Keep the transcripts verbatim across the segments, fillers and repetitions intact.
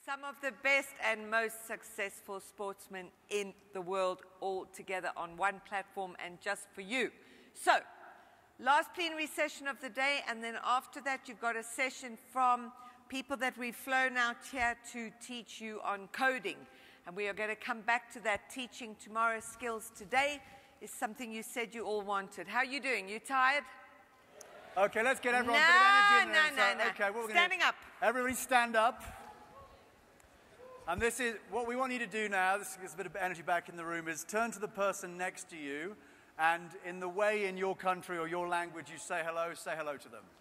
Some of the best and most successful sportsmen in the world all together on one platform and just for you. So, last plenary session of the day, and then after that you've got a session from people that we've flown out here to teach you on coding. And we are going to come back to that. Teaching tomorrow's skills today is something you said you all wanted. How are you doing? You tired? Okay, let's get everyone no, a bit of energy in no, there. no, So, no. okay, what we're Standing gonna, up. Everybody stand up. And this is, what we want you to do now, this gets a bit of energy back in the room, is turn to the person next to you, and in the way in your country or your language you say hello, say hello to them.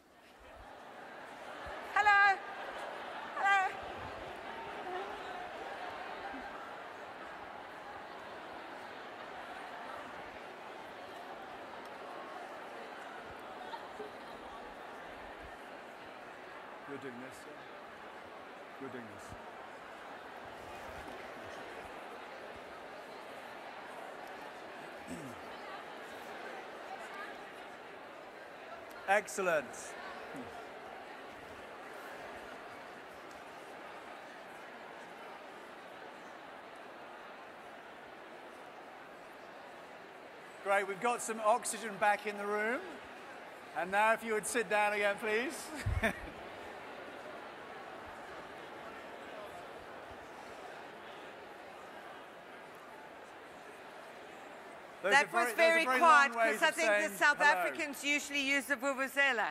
Hello. Hello. You're doing this, yeah? You're doing this. Excellent. Great, we've got some oxygen back in the room. And now if you would sit down again, please. Those That very, was very, very quiet, because I think the South hello. Africans usually use the vuvuzela.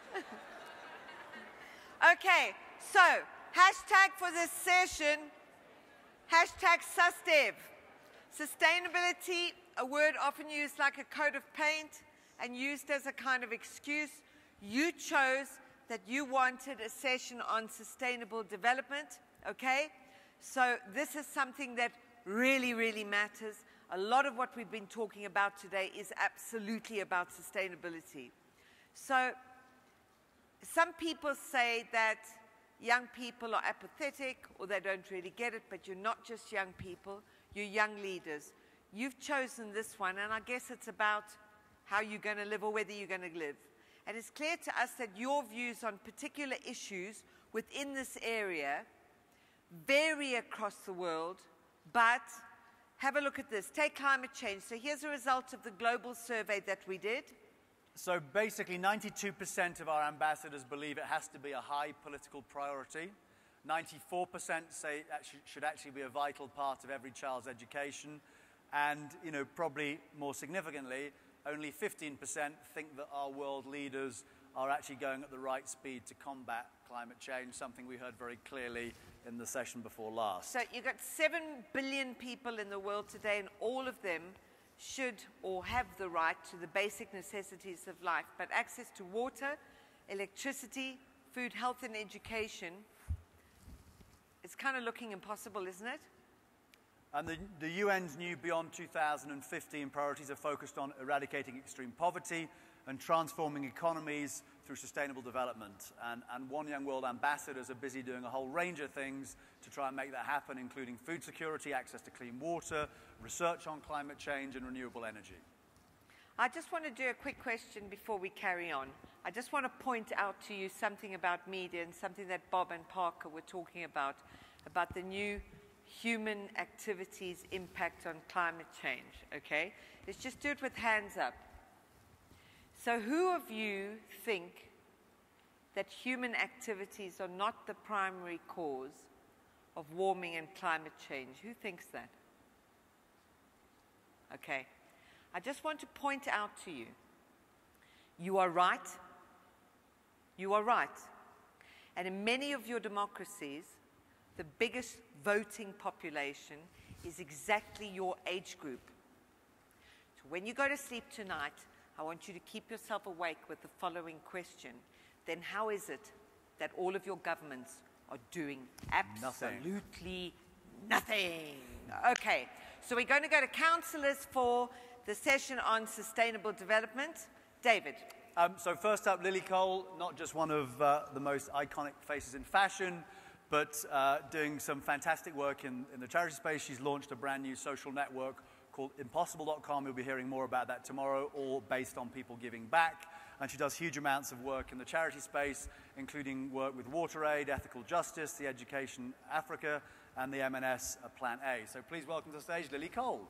Okay, so, hashtag for this session, hashtag Sustev. Sustainability, a word often used like a coat of paint and used as a kind of excuse. You chose that you wanted a session on sustainable development, okay? So this is something that really, really matters. A lot of what we've been talking about today is absolutely about sustainability. So some people say that young people are apathetic or they don't really get it, but you're not just young people, you're young leaders. You've chosen this one, and I guess it's about how you're going to live or whether you're going to live. And it's clear to us that your views on particular issues within this area vary across the world, but have a look at this. Take climate change. So here's a result of the global survey that we did. So basically ninety-two percent of our ambassadors believe it has to be a high political priority. ninety-four percent say it should actually be a vital part of every child's education. And, you know, probably more significantly, only fifteen percent think that our world leaders are actually going at the right speed to combat climate change, something we heard very clearly in the session before last. So you've got seven billion people in the world today, and all of them should or have the right to the basic necessities of life. But access to water, electricity, food, health, and education, it's kind of looking impossible, isn't it? And the, the U N's new Beyond two thousand fifteen priorities are focused on eradicating extreme poverty and transforming economies through sustainable development. And, and One Young World ambassadors are busy doing a whole range of things to try and make that happen, including food security, access to clean water, research on climate change, and renewable energy. I just want to do a quick question before we carry on. I just want to point out to you something about media and something that Bob and Parker were talking about, about the new human activities impact on climate change, okay? Let's just do it with hands up. So who of you think that human activities are not the primary cause of warming and climate change? Who thinks that? Okay. I just want to point out to you, you are right. You are right. And in many of your democracies, the biggest voting population is exactly your age group. So when you go to sleep tonight, I want you to keep yourself awake with the following question. Then how is it that all of your governments are doing absolutely nothing? nothing? Okay, so we're going to go to councillors for the session on sustainable development. David. Um, so first up, Lily Cole, not just one of uh, the most iconic faces in fashion, but uh, doing some fantastic work in, in the charity space. She's launched a brand new social network called impossible dot com. You'll be hearing more about that tomorrow, all based on people giving back. And she does huge amounts of work in the charity space, including work with WaterAid, Ethical Justice, the Education Africa, and the M N S uh, Plan A. So please welcome to the stage Lily Cole.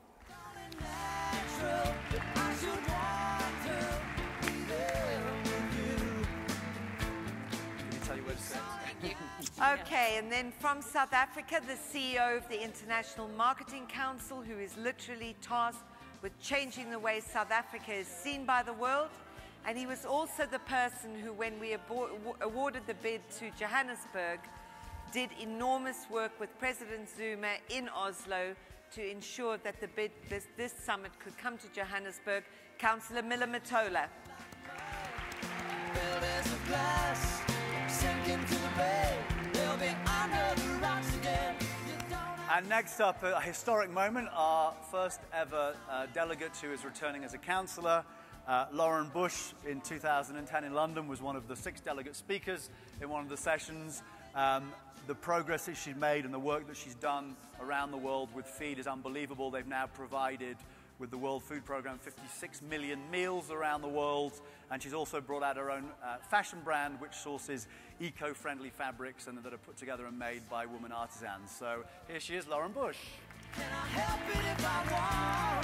Okay, and then from South Africa, the C E O of the International Marketing Council, who is literally tasked with changing the way South Africa is seen by the world. And he was also the person who, when we awarded the bid to Johannesburg, did enormous work with President Zuma in Oslo to ensure that the bid, this, this summit could come to Johannesburg. Councillor Miller Matola. And next up, a historic moment, our first ever uh, delegate who is returning as a councillor. Uh, Lauren Bush, in two thousand ten in London, was one of the six delegate speakers in one of the sessions. Um, the progress that she's made and the work that she's done around the world with Feed is unbelievable. They've now provided, with the World Food Programme, fifty-six million meals around the world. And she's also brought out her own uh, fashion brand, which sources eco-friendly fabrics and that are put together and made by women artisans. So here she is, Lauren Bush. Can I help it if I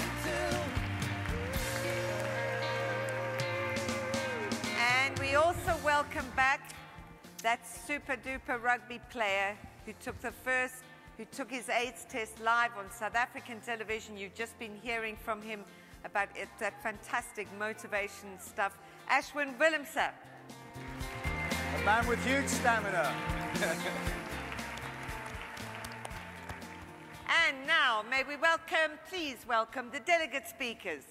want to? And we also welcome back that super duper rugby player who took the first, who took his AIDS test live on South African television. You've just been hearing from him about it, that fantastic motivation stuff. Ashwin Willemse. A man with huge stamina. And now, may we welcome, please welcome the delegate speakers.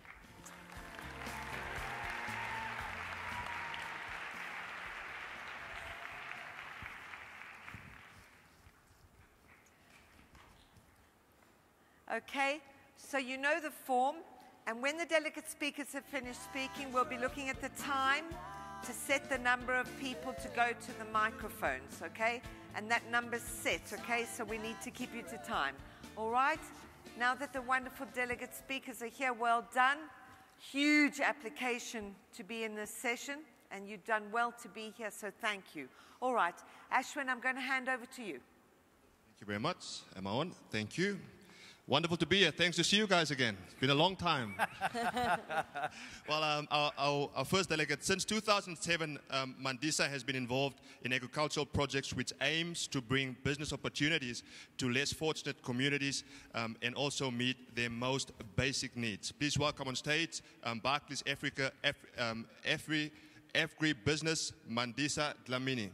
Okay, so you know the form, and when the delegate speakers have finished speaking, we'll be looking at the time to set the number of people to go to the microphones, okay? And that number's set, okay? So we need to keep you to time, all right? Now that the wonderful delegate speakers are here, well done. Huge application to be in this session, and you've done well to be here, so thank you. All right, Ashwin, I'm going to hand over to you. Thank you very much. Am I on? Thank you. Wonderful to be here. Thanks to see you guys again. It's been a long time. Well, um, our, our, our first delegate, since two thousand seven, um, Mandisa has been involved in agricultural projects which aims to bring business opportunities to less fortunate communities um, and also meet their most basic needs. Please welcome on stage um, Barclays Africa, Af um, Afri, Afri Business, Mandisa Dlamini.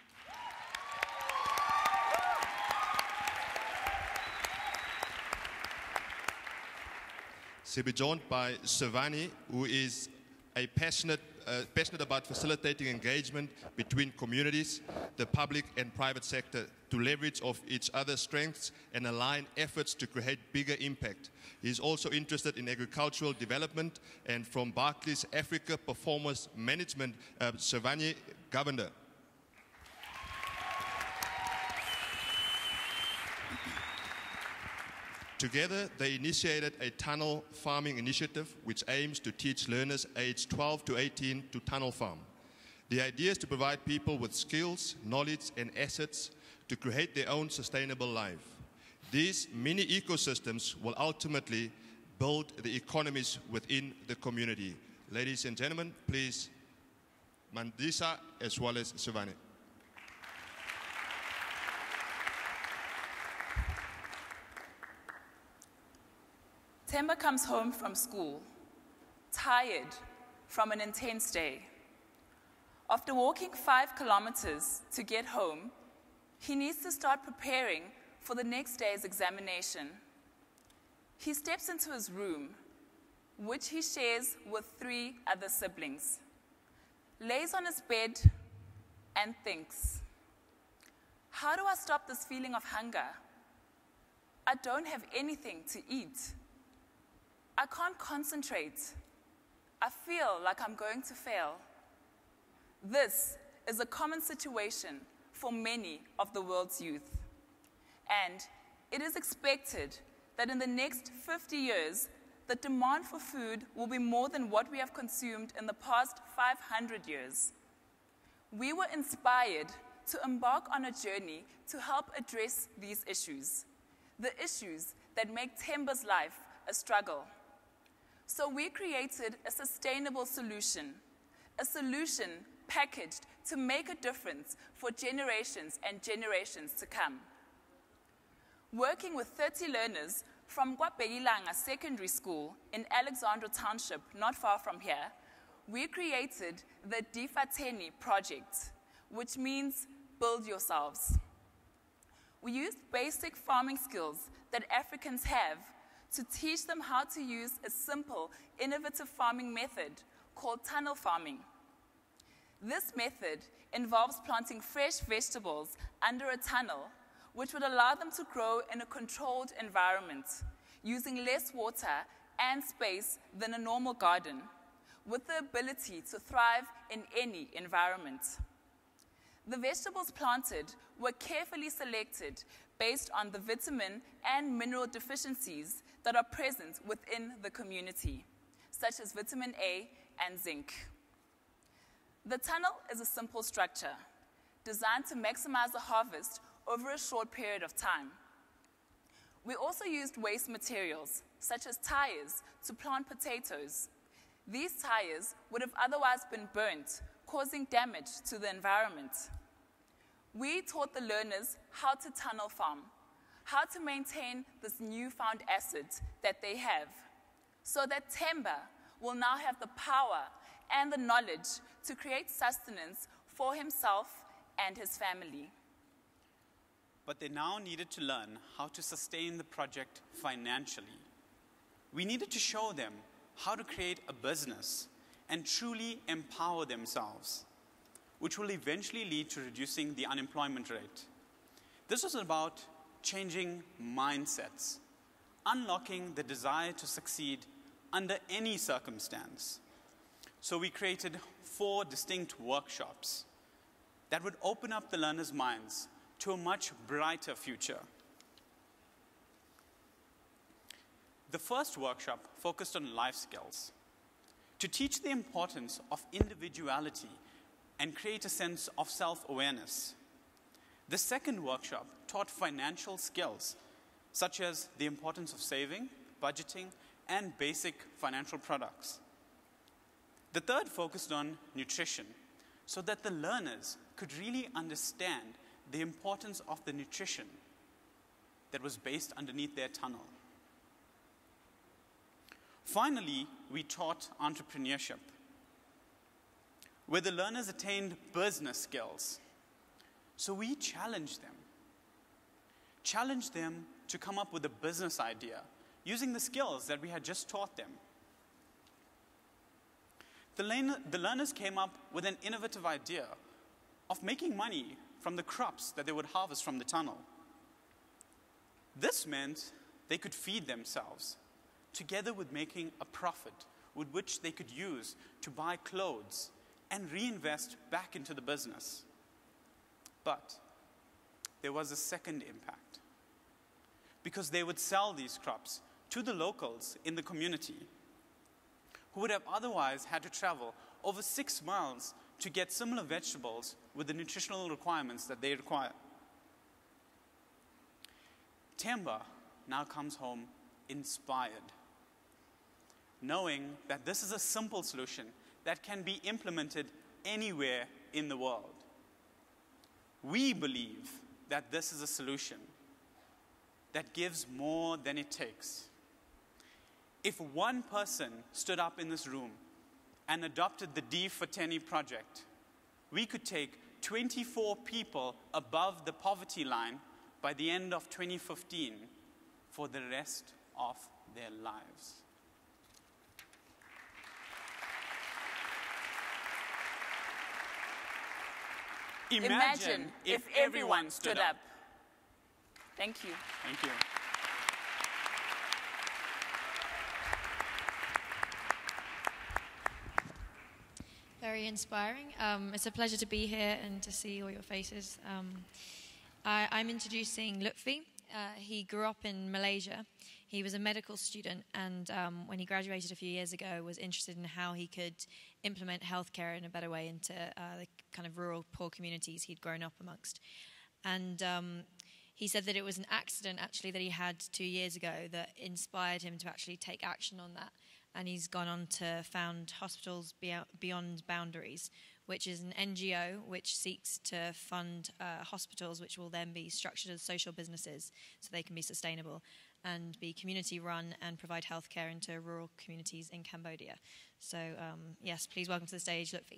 She'll be joined by Shavaye, who is a passionate, uh, passionate about facilitating engagement between communities, the public and private sector to leverage off each other's strengths and align efforts to create bigger impact. He is also interested in agricultural development, and from Barclays Africa Performance Management, uh, Shavaye, Govender. Together, they initiated a tunnel farming initiative which aims to teach learners aged twelve to eighteen to tunnel farm. The idea is to provide people with skills, knowledge, and assets to create their own sustainable life. These mini ecosystems will ultimately build the economies within the community. Ladies and gentlemen, please, Mandisa as well as Shavaye. Themba comes home from school, tired from an intense day. After walking five kilometers to get home, he needs to start preparing for the next day's examination. He steps into his room, which he shares with three other siblings, lays on his bed and thinks, how do I stop this feeling of hunger? I don't have anything to eat. I can't concentrate. I feel like I'm going to fail. This is a common situation for many of the world's youth, and it is expected that in the next fifty years, the demand for food will be more than what we have consumed in the past five hundred years. We were inspired to embark on a journey to help address these issues, the issues that make Themba's life a struggle. So we created a sustainable solution, a solution packaged to make a difference for generations and generations to come. Working with thirty learners from Kwabelilanga Secondary School in Alexandra Township, not far from here, we created the Difateni project, which means build yourselves. We used basic farming skills that Africans have to teach them how to use a simple, innovative farming method called tunnel farming. This method involves planting fresh vegetables under a tunnel, which would allow them to grow in a controlled environment, using less water and space than a normal garden, with the ability to thrive in any environment. The vegetables planted were carefully selected based on the vitamin and mineral deficiencies that are present within the community, such as vitamin A and zinc. The tunnel is a simple structure designed to maximize the harvest over a short period of time. We also used waste materials, such as tires, to plant potatoes. These tires would have otherwise been burnt, causing damage to the environment. We taught the learners how to tunnel farm, how to maintain this newfound asset that they have, so that Themba will now have the power and the knowledge to create sustenance for himself and his family. But they now needed to learn how to sustain the project financially. We needed to show them how to create a business and truly empower themselves, which will eventually lead to reducing the unemployment rate. This was about changing mindsets, unlocking the desire to succeed under any circumstance. So we created four distinct workshops that would open up the learners' minds to a much brighter future. The first workshop focused on life skills, to teach the importance of individuality and create a sense of self-awareness. The second workshop taught financial skills, such as the importance of saving, budgeting, and basic financial products. The third focused on nutrition, so that the learners could really understand the importance of the nutrition that was based underneath their tunnel. Finally, we taught entrepreneurship, where the learners attained business skills. So we challenged them, challenged them to come up with a business idea using the skills that we had just taught them. The, learner, the learners came up with an innovative idea of making money from the crops that they would harvest from the tunnel. This meant they could feed themselves, together with making a profit with which they could use to buy clothes and reinvest back into the business. But there was a second impact, because they would sell these crops to the locals in the community, who would have otherwise had to travel over six miles to get similar vegetables with the nutritional requirements that they require. Themba now comes home inspired, knowing that this is a simple solution that can be implemented anywhere in the world. We believe that this is a solution that gives more than it takes. If one person stood up in this room and adopted the D for Teni project, we could take twenty-four people above the poverty line by the end of twenty fifteen for the rest of their lives. Imagine, Imagine if, if everyone stood up. up. Thank you. Thank you. Very inspiring. Um, it's a pleasure to be here and to see all your faces. Um, I, I'm introducing Lutfi. Uh, he grew up in Malaysia. he was a medical student, and um, when he graduated a few years ago, was interested in how he could implement healthcare in a better way into uh, the kind of rural, poor communities he'd grown up amongst. And um, he said that it was an accident, actually, that he had two years ago that inspired him to actually take action on that. And he's gone on to found Hospitals Beyond Boundaries, which is an N G O which seeks to fund uh, hospitals which will then be structured as social businesses so they can be sustainable and be community-run and provide healthcare into rural communities in Cambodia. So, um, yes, please welcome to the stage, Lutfi.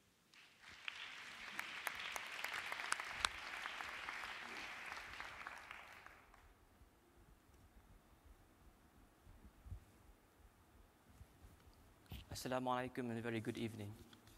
Assalamu alaikum and a very good evening.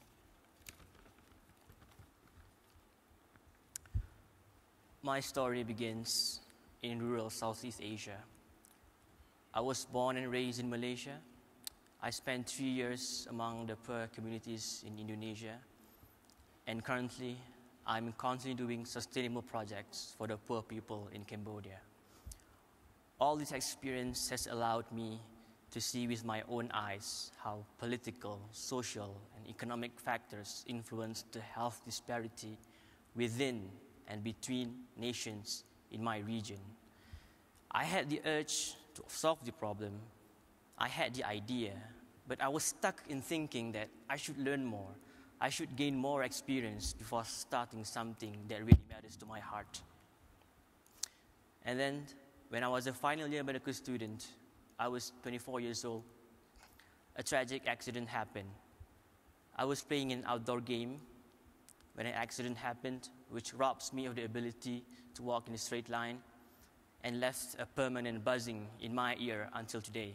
My story begins in rural Southeast Asia. I was born and raised in Malaysia. I spent three years among the poor communities in Indonesia. And currently, I'm constantly doing sustainable projects for the poor people in Cambodia. All this experience has allowed me to see with my own eyes how political, social, and economic factors influence the health disparity within and between nations in my region. I had the urge to solve the problem. I had the idea, but I was stuck in thinking that I should learn more. I should gain more experience before starting something that really matters to my heart. And then, when I was a final year medical student, I was twenty-four years old. A tragic accident happened. I was playing an outdoor game when an accident happened, which robs me of the ability to walk in a straight line and left a permanent buzzing in my ear until today.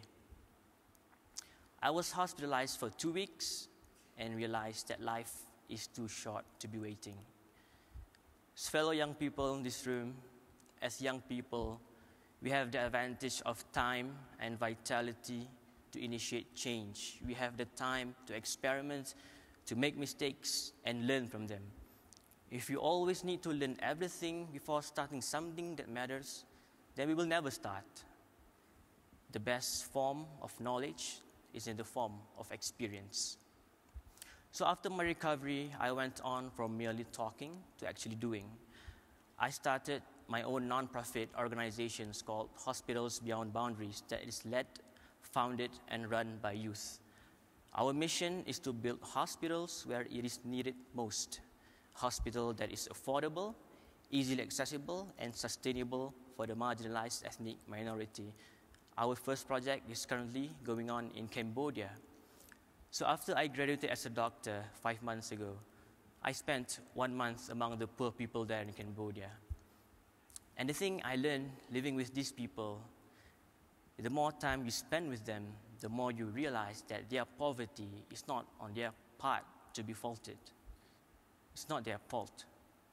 I was hospitalized for two weeks and realized that life is too short to be waiting. As fellow young people in this room, as young people, we have the advantage of time and vitality to initiate change. We have the time to experiment, to make mistakes, and learn from them. If you always need to learn everything before starting something that matters, then we will never start. The best form of knowledge is in the form of experience. So after my recovery, I went on from merely talking to actually doing. I started my own non-profit organization called Hospitals Beyond Boundaries that is led, founded, and run by youth. Our mission is to build hospitals where it is needed most. Hospital that is affordable, easily accessible, and sustainable for the marginalized ethnic minority. Our first project is currently going on in Cambodia. So after I graduated as a doctor five months ago, I spent one month among the poor people there in Cambodia. And the thing I learned living with these people, the more time you spend with them, the more you realize that their poverty is not on their part to be faulted. It's not their fault.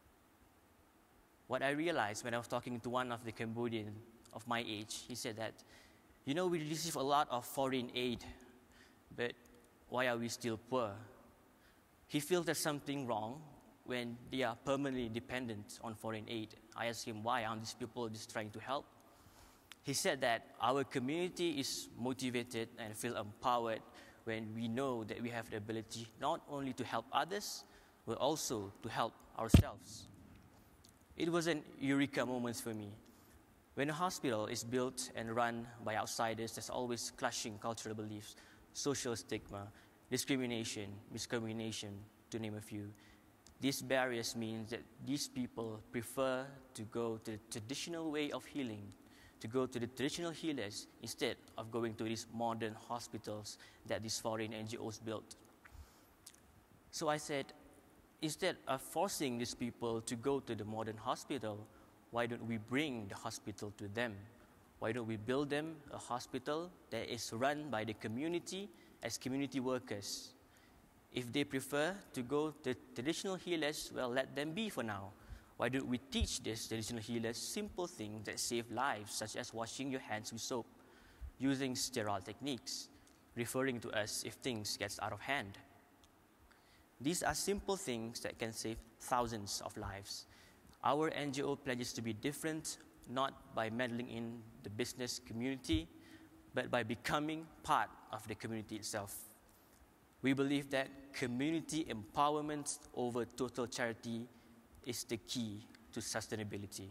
What I realized when I was talking to one of the Cambodians of my age, he said that, you know, we receive a lot of foreign aid, but why are we still poor? He feels there's something wrong when they are permanently dependent on foreign aid. I asked him, why aren't these people just trying to help? He said that our community is motivated and feel empowered when we know that we have the ability not only to help others, but also to help ourselves. It was an eureka moment for me. When a hospital is built and run by outsiders, there's always clashing cultural beliefs, social stigma, discrimination, miscommunication, to name a few. These barriers mean that these people prefer to go to the traditional way of healing, to go to the traditional healers instead of going to these modern hospitals that these foreign N G Os built. So I said, instead of forcing these people to go to the modern hospital, why don't we bring the hospital to them? Why don't we build them a hospital that is run by the community as community workers? If they prefer to go to traditional healers, well, let them be for now. Why don't we teach these traditional healers simple things that save lives, such as washing your hands with soap, using sterile techniques, referring to us if things get out of hand. These are simple things that can save thousands of lives. Our N G O pledges to be different, not by meddling in the business community, but by becoming part of the community itself. We believe that community empowerment over total charity is the key to sustainability.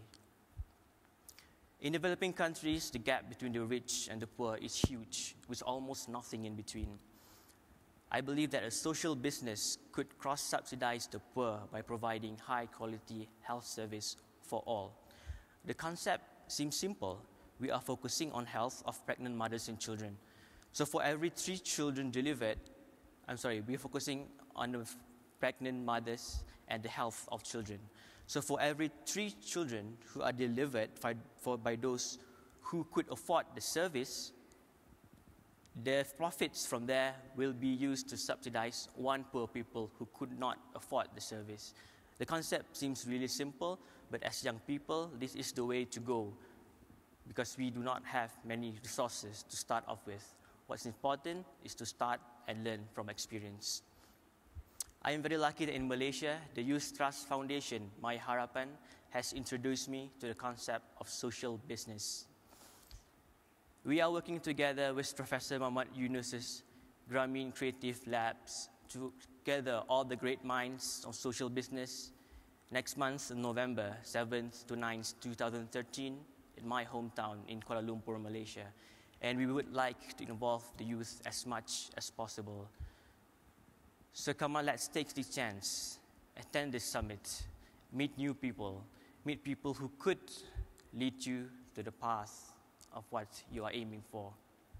In developing countries, the gap between the rich and the poor is huge, with almost nothing in between. I believe that a social business could cross-subsidize the poor by providing high-quality health service for all. The concept seems simple. We are focusing on health of pregnant mothers and children. So for every three children delivered, I'm sorry, we're focusing on the pregnant mothers and the health of children. So for every three children who are delivered by, for, by those who could afford the service, the profits from there will be used to subsidize one poor people who could not afford the service. The concept seems really simple, but as young people, this is the way to go because we do not have many resources to start off with. What's important is to start and learn from experience. I am very lucky that in Malaysia, the Youth Trust Foundation, My Harapan, has introduced me to the concept of social business. We are working together with Professor Muhammad Yunus's Grameen Creative Labs to gather all the great minds of social business next month, November seventh to ninth, two thousand thirteen, in my hometown in Kuala Lumpur, Malaysia. And we would like to involve the youth as much as possible. So come on, let's take the chance, attend this summit, meet new people, meet people who could lead you to the path of what you are aiming for.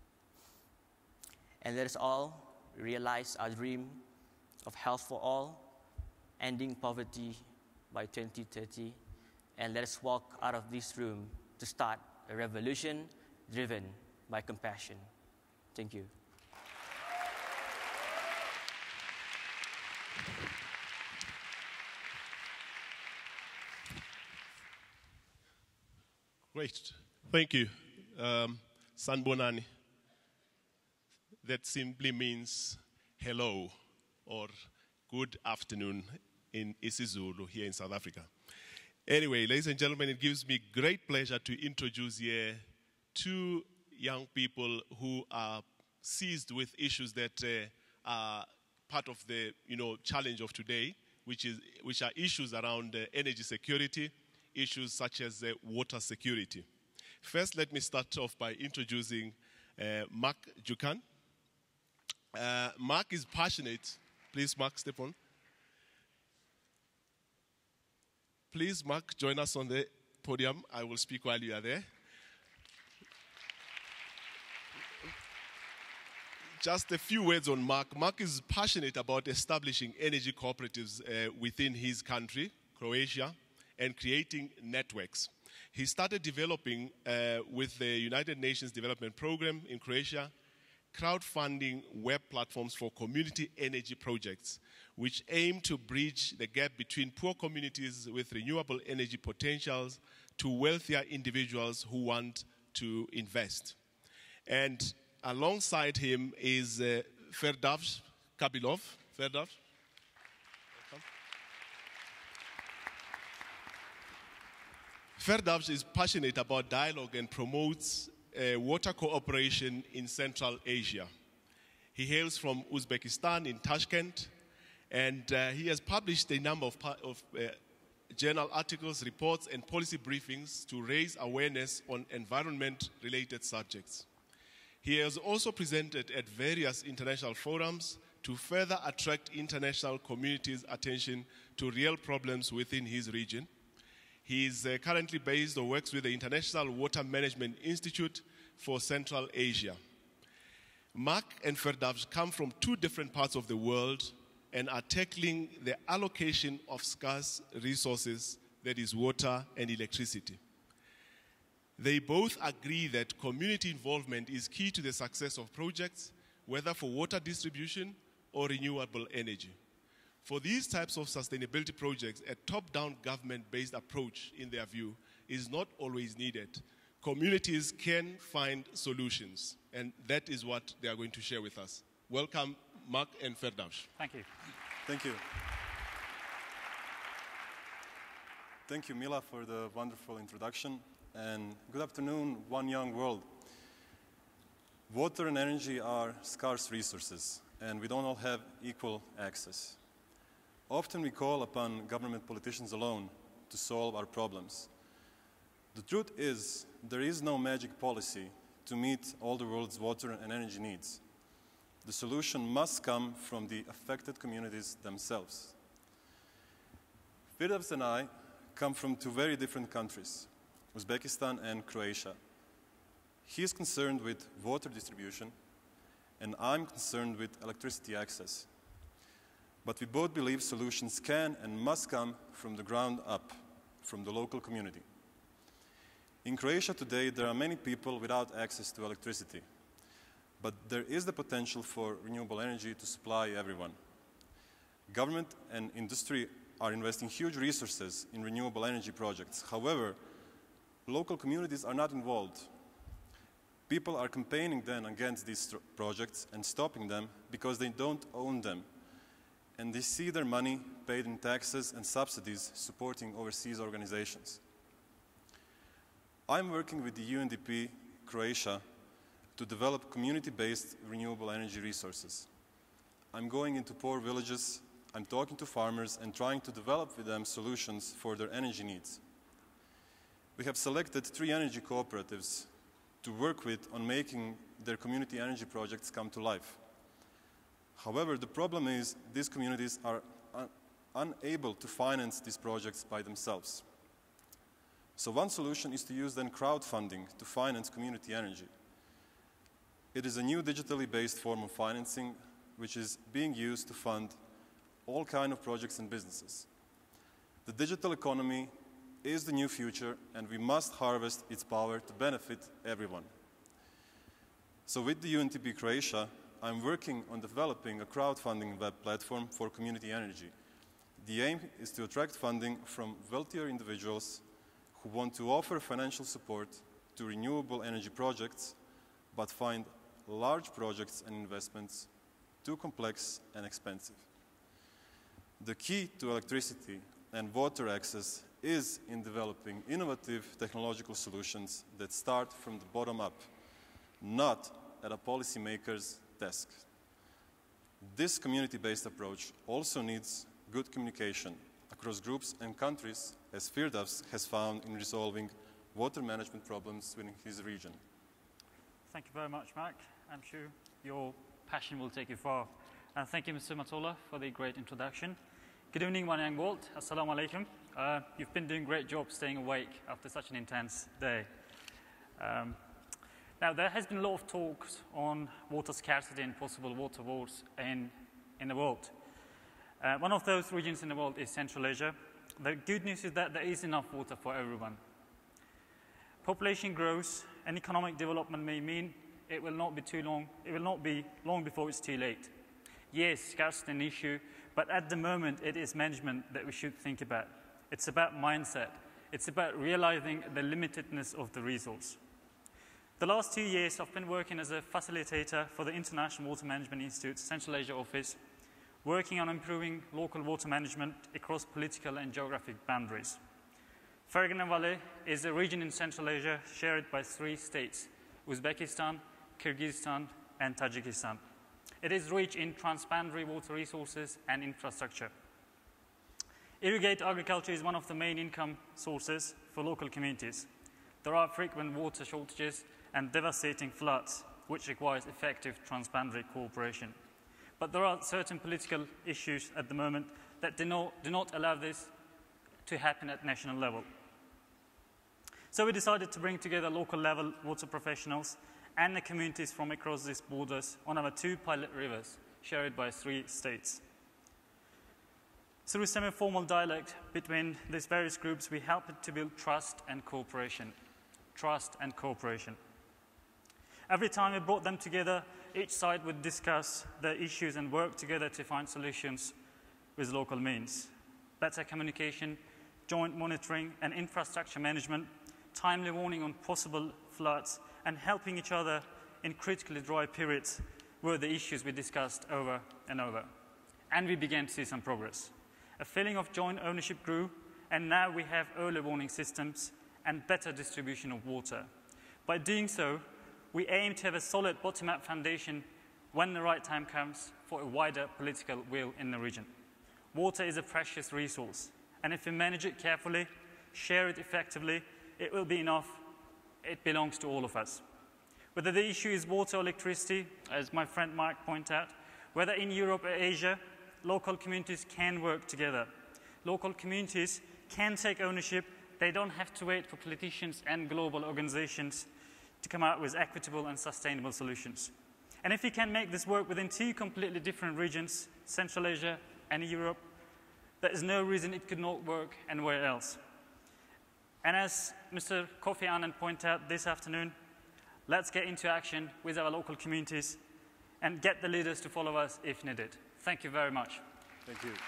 And let us all realize our dream of health for all, ending poverty by twenty thirty, and let us walk out of this room to start a revolution driven by compassion. Thank you. Great. Thank you. Um, Sanbonani. That simply means hello or good afternoon in isiZulu here in South Africa. Anyway, ladies and gentlemen, it gives me great pleasure to introduce here two young people who are seized with issues that uh, are part of the you know, challenge of today, which, is, which are issues around uh, energy security, issues such as uh, water security. First, let me start off by introducing uh, Mark Dukan. Uh, Mark is passionate. Please, Mark, step on. Please, Mark, join us on the podium. I will speak while you are there. Just a few words on Mark. Mark is passionate about establishing energy cooperatives uh, within his country, Croatia, and creating networks. He started developing uh, with the United Nations Development Program in Croatia, crowdfunding web platforms for community energy projects, which aim to bridge the gap between poor communities with renewable energy potentials to wealthier individuals who want to invest. And alongside him is uh, Firdavs Kabilov. Firdavs. Firdavs is passionate about dialogue and promotes uh, water cooperation in Central Asia. He hails from Uzbekistan in Tashkent, and uh, he has published a number of, of uh, journal articles, reports, and policy briefings to raise awareness on environment-related subjects. He has also presented at various international forums to further attract international communities' attention to real problems within his region. He is uh, currently based or works with the International Water Management Institute for Central Asia. Mark and Firdavs come from two different parts of the world and are tackling the allocation of scarce resources, that is water and electricity. They both agree that community involvement is key to the success of projects, whether for water distribution or renewable energy. For these types of sustainability projects, a top-down government-based approach, in their view, is not always needed. Communities can find solutions, and that is what they are going to share with us. Welcome, Mark and Firdavs. Thank you. Thank you. Thank you, Mila, for the wonderful introduction. and good afternoon, One Young World. Water and energy are scarce resources, and we don't all have equal access. Often we call upon government politicians alone to solve our problems. The truth is, there is no magic policy to meet all the world's water and energy needs. The solution must come from the affected communities themselves. Firdavs and I come from two very different countries, Uzbekistan and Croatia. He is concerned with water distribution, and I'm concerned with electricity access. But we both believe solutions can and must come from the ground up, from the local community. In Croatia today, there are many people without access to electricity, but there is the potential for renewable energy to supply everyone. Government and industry are investing huge resources in renewable energy projects. However, local communities are not involved. People are campaigning then against these projects and stopping them because they don't own them, and they see their money paid in taxes and subsidies supporting overseas organizations. I'm working with the U N D P Croatia to develop community-based renewable energy resources. I'm going into poor villages, I'm talking to farmers and trying to develop with them solutions for their energy needs. We have selected three energy cooperatives to work with on making their community energy projects come to life. However, the problem is these communities are un unable to finance these projects by themselves. So one solution is to use then crowdfunding to finance community energy. It is a new digitally based form of financing which is being used to fund all kinds of projects and businesses. The digital economy is the new future, and we must harvest its power to benefit everyone. So with the U N D P Croatia, I'm working on developing a crowdfunding web platform for community energy. The aim is to attract funding from wealthier individuals who want to offer financial support to renewable energy projects, but find large projects and investments too complex and expensive. The key to electricity and water access is in developing innovative technological solutions that start from the bottom up, not at a policymaker's desk. This community-based approach also needs good communication across groups and countries, as Firdavs has found in resolving water management problems within his region. Thank you very much, Mark. I'm sure your passion will take you far. And thank you, Mister Matola, for the great introduction. Good evening, One Young World. Assalamu alaikum. Uh, you've been doing a great job staying awake after such an intense day. Um, now, there has been a lot of talks on water scarcity and possible water wars in, in the world. Uh, one of those regions in the world is Central Asia. The good news is that there is enough water for everyone. Population grows and economic development may mean it will not be too long, it will not be long before it's too late. Yes, scarcity is an issue, but at the moment it is management that we should think about. It's about mindset. It's about realizing the limitedness of the resource. The last two years I've been working as a facilitator for the International Water Management Institute's Central Asia office, working on improving local water management across political and geographic boundaries. Fergana Valley is a region in Central Asia shared by three states, Uzbekistan, Kyrgyzstan, and Tajikistan. It is rich in transboundary water resources and infrastructure. Irrigated agriculture is one of the main income sources for local communities. There are frequent water shortages and devastating floods, which requires effective transboundary cooperation. But there are certain political issues at the moment that do not, do not allow this to happen at national level. So we decided to bring together local level water professionals and the communities from across these borders on our two pilot rivers shared by three states. Through semi-formal dialogue between these various groups, we helped to build trust and cooperation. Trust and cooperation. Every time we brought them together, each side would discuss the issues and work together to find solutions with local means. Better communication, joint monitoring and infrastructure management, timely warning on possible floods, and helping each other in critically dry periods were the issues we discussed over and over. And we began to see some progress. A feeling of joint ownership grew, and now we have early warning systems and better distribution of water. By doing so, we aim to have a solid bottom-up foundation when the right time comes for a wider political will in the region. Water is a precious resource, and if we manage it carefully, share it effectively, it will be enough. It belongs to all of us. Whether the issue is water or electricity, as my friend Mark pointed out, whether in Europe or Asia, local communities can work together. Local communities can take ownership. They don't have to wait for politicians and global organizations to come out with equitable and sustainable solutions. And if we can make this work within two completely different regions, Central Asia and Europe, there is no reason it could not work anywhere else. And as Mister Kofi Annan pointed out this afternoon, let's get into action with our local communities and get the leaders to follow us if needed. Thank you very much. Thank you.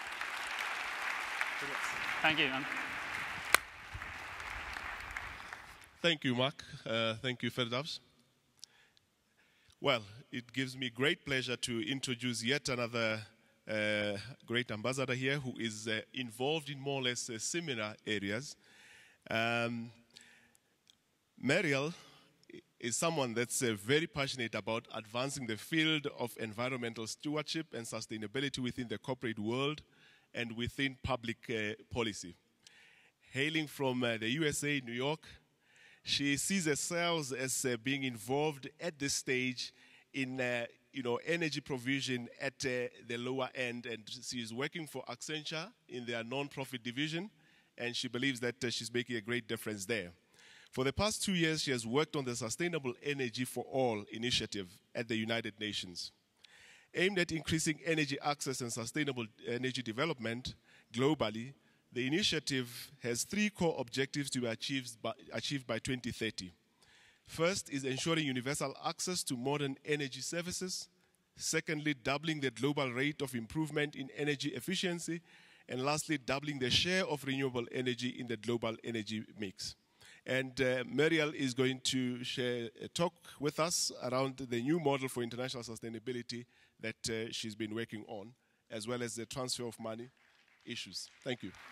Thank you. Anne. Thank you, Mark. Uh, thank you, Firdavs. Well, it gives me great pleasure to introduce yet another uh, great ambassador here who is uh, involved in more or less uh, similar areas. Um, Marielle is someone that's uh, very passionate about advancing the field of environmental stewardship and sustainability within the corporate world and within public uh, policy. Hailing from uh, the U S A, New York, she sees herself as uh, being involved at this stage in uh, you know, energy provision at uh, the lower end, and she is working for Accenture in their non-profit division, and she believes that uh, she's making a great difference there. For the past two years, she has worked on the Sustainable Energy for All initiative at the United Nations. Aimed at increasing energy access and sustainable energy development globally, the initiative has three core objectives to be achieved by, achieved by twenty thirty. First is ensuring universal access to modern energy services. Secondly, doubling the global rate of improvement in energy efficiency. And lastly, doubling the share of renewable energy in the global energy mix. And uh, Marielle is going to share a talk with us around the new model for international sustainability that uh, she's been working on, as well as the transfer of money issues. Thank you.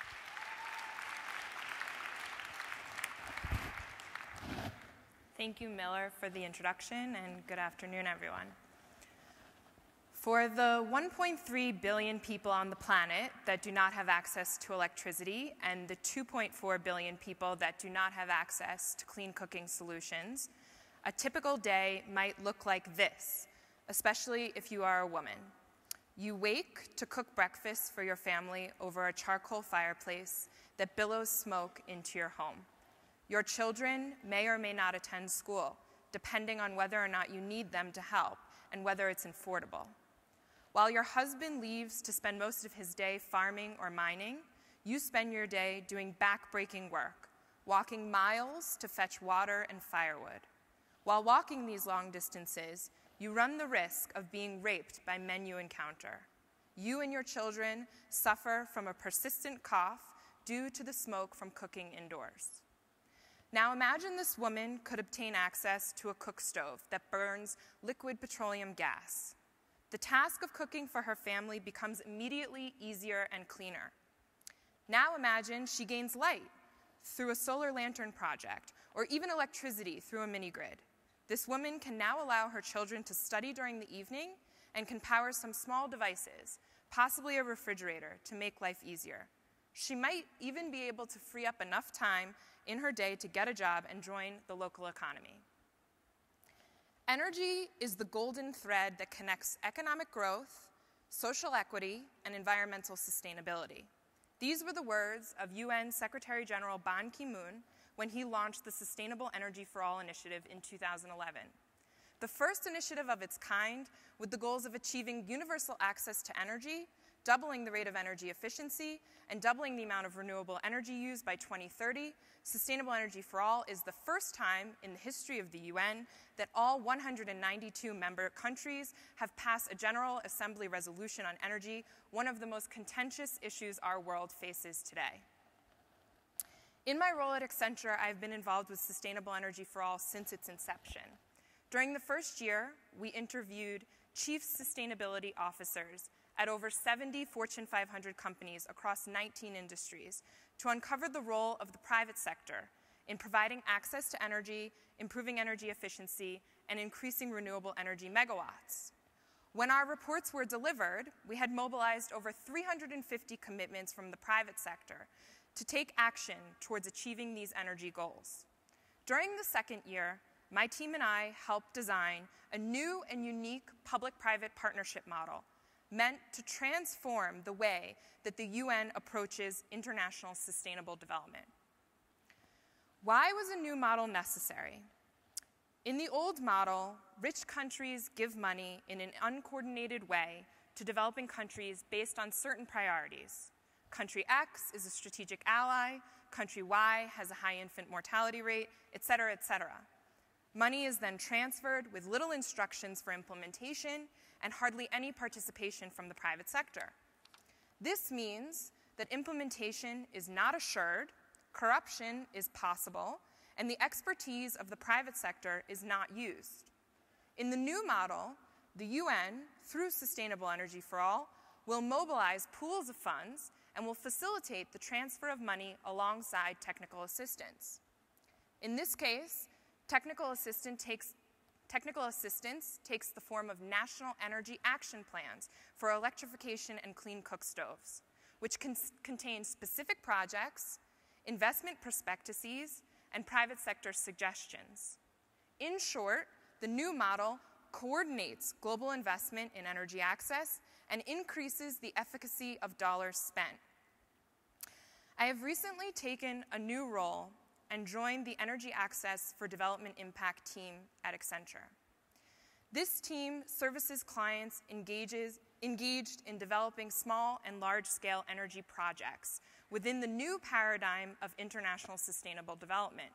Thank you, Miller, for the introduction, and good afternoon, everyone. For the one point three billion people on the planet that do not have access to electricity and the two point four billion people that do not have access to clean cooking solutions, a typical day might look like this, especially if you are a woman. You wake to cook breakfast for your family over a charcoal fireplace that billows smoke into your home. Your children may or may not attend school, depending on whether or not you need them to help and whether it's affordable. While your husband leaves to spend most of his day farming or mining, you spend your day doing back-breaking work, walking miles to fetch water and firewood. While walking these long distances, you run the risk of being raped by men you encounter. You and your children suffer from a persistent cough due to the smoke from cooking indoors. Now imagine this woman could obtain access to a cook stove that burns liquid petroleum gas. The task of cooking for her family becomes immediately easier and cleaner. Now imagine she gains light through a solar lantern project, or even electricity through a mini-grid. This woman can now allow her children to study during the evening and can power some small devices, possibly a refrigerator, to make life easier. She might even be able to free up enough time in her day to get a job and join the local economy. Energy is the golden thread that connects economic growth, social equity, and environmental sustainability. These were the words of U N Secretary General Ban Ki-moon when he launched the Sustainable Energy for All initiative in two thousand eleven. The first initiative of its kind with the goals of achieving universal access to energy, doubling the rate of energy efficiency, and doubling the amount of renewable energy used by twenty thirty, Sustainable Energy for All is the first time in the history of the U N that all one hundred ninety-two member countries have passed a General Assembly resolution on energy, one of the most contentious issues our world faces today. In my role at Accenture, I've been involved with Sustainable Energy for All since its inception. During the first year, we interviewed chief sustainability officers at over seventy Fortune five hundred companies across nineteen industries to uncover the role of the private sector in providing access to energy, improving energy efficiency, and increasing renewable energy megawatts. When our reports were delivered, we had mobilized over three hundred fifty commitments from the private sector to take action towards achieving these energy goals. During the second year, my team and I helped design a new and unique public-private partnership model meant to transform the way that the U N approaches international sustainable development. Why was a new model necessary? In the old model, rich countries give money in an uncoordinated way to developing countries based on certain priorities. Country X is a strategic ally, country Y has a high infant mortality rate, et cetera, et cetera. Money is then transferred with little instructions for implementation and hardly any participation from the private sector. This means that implementation is not assured, corruption is possible, and the expertise of the private sector is not used. In the new model, the U N, through Sustainable Energy for All, will mobilize pools of funds and will facilitate the transfer of money alongside technical assistance. In this case, technical, assistant takes, technical assistance takes the form of national energy action plans for electrification and clean cook stoves, which con contain specific projects, investment prospectuses, and private sector suggestions. In short, the new model coordinates global investment in energy access and increases the efficacy of dollars spent. I have recently taken a new role and joined the Energy Access for Development Impact team at Accenture. This team services clients engages, engaged in developing small and large-scale energy projects within the new paradigm of international sustainable development.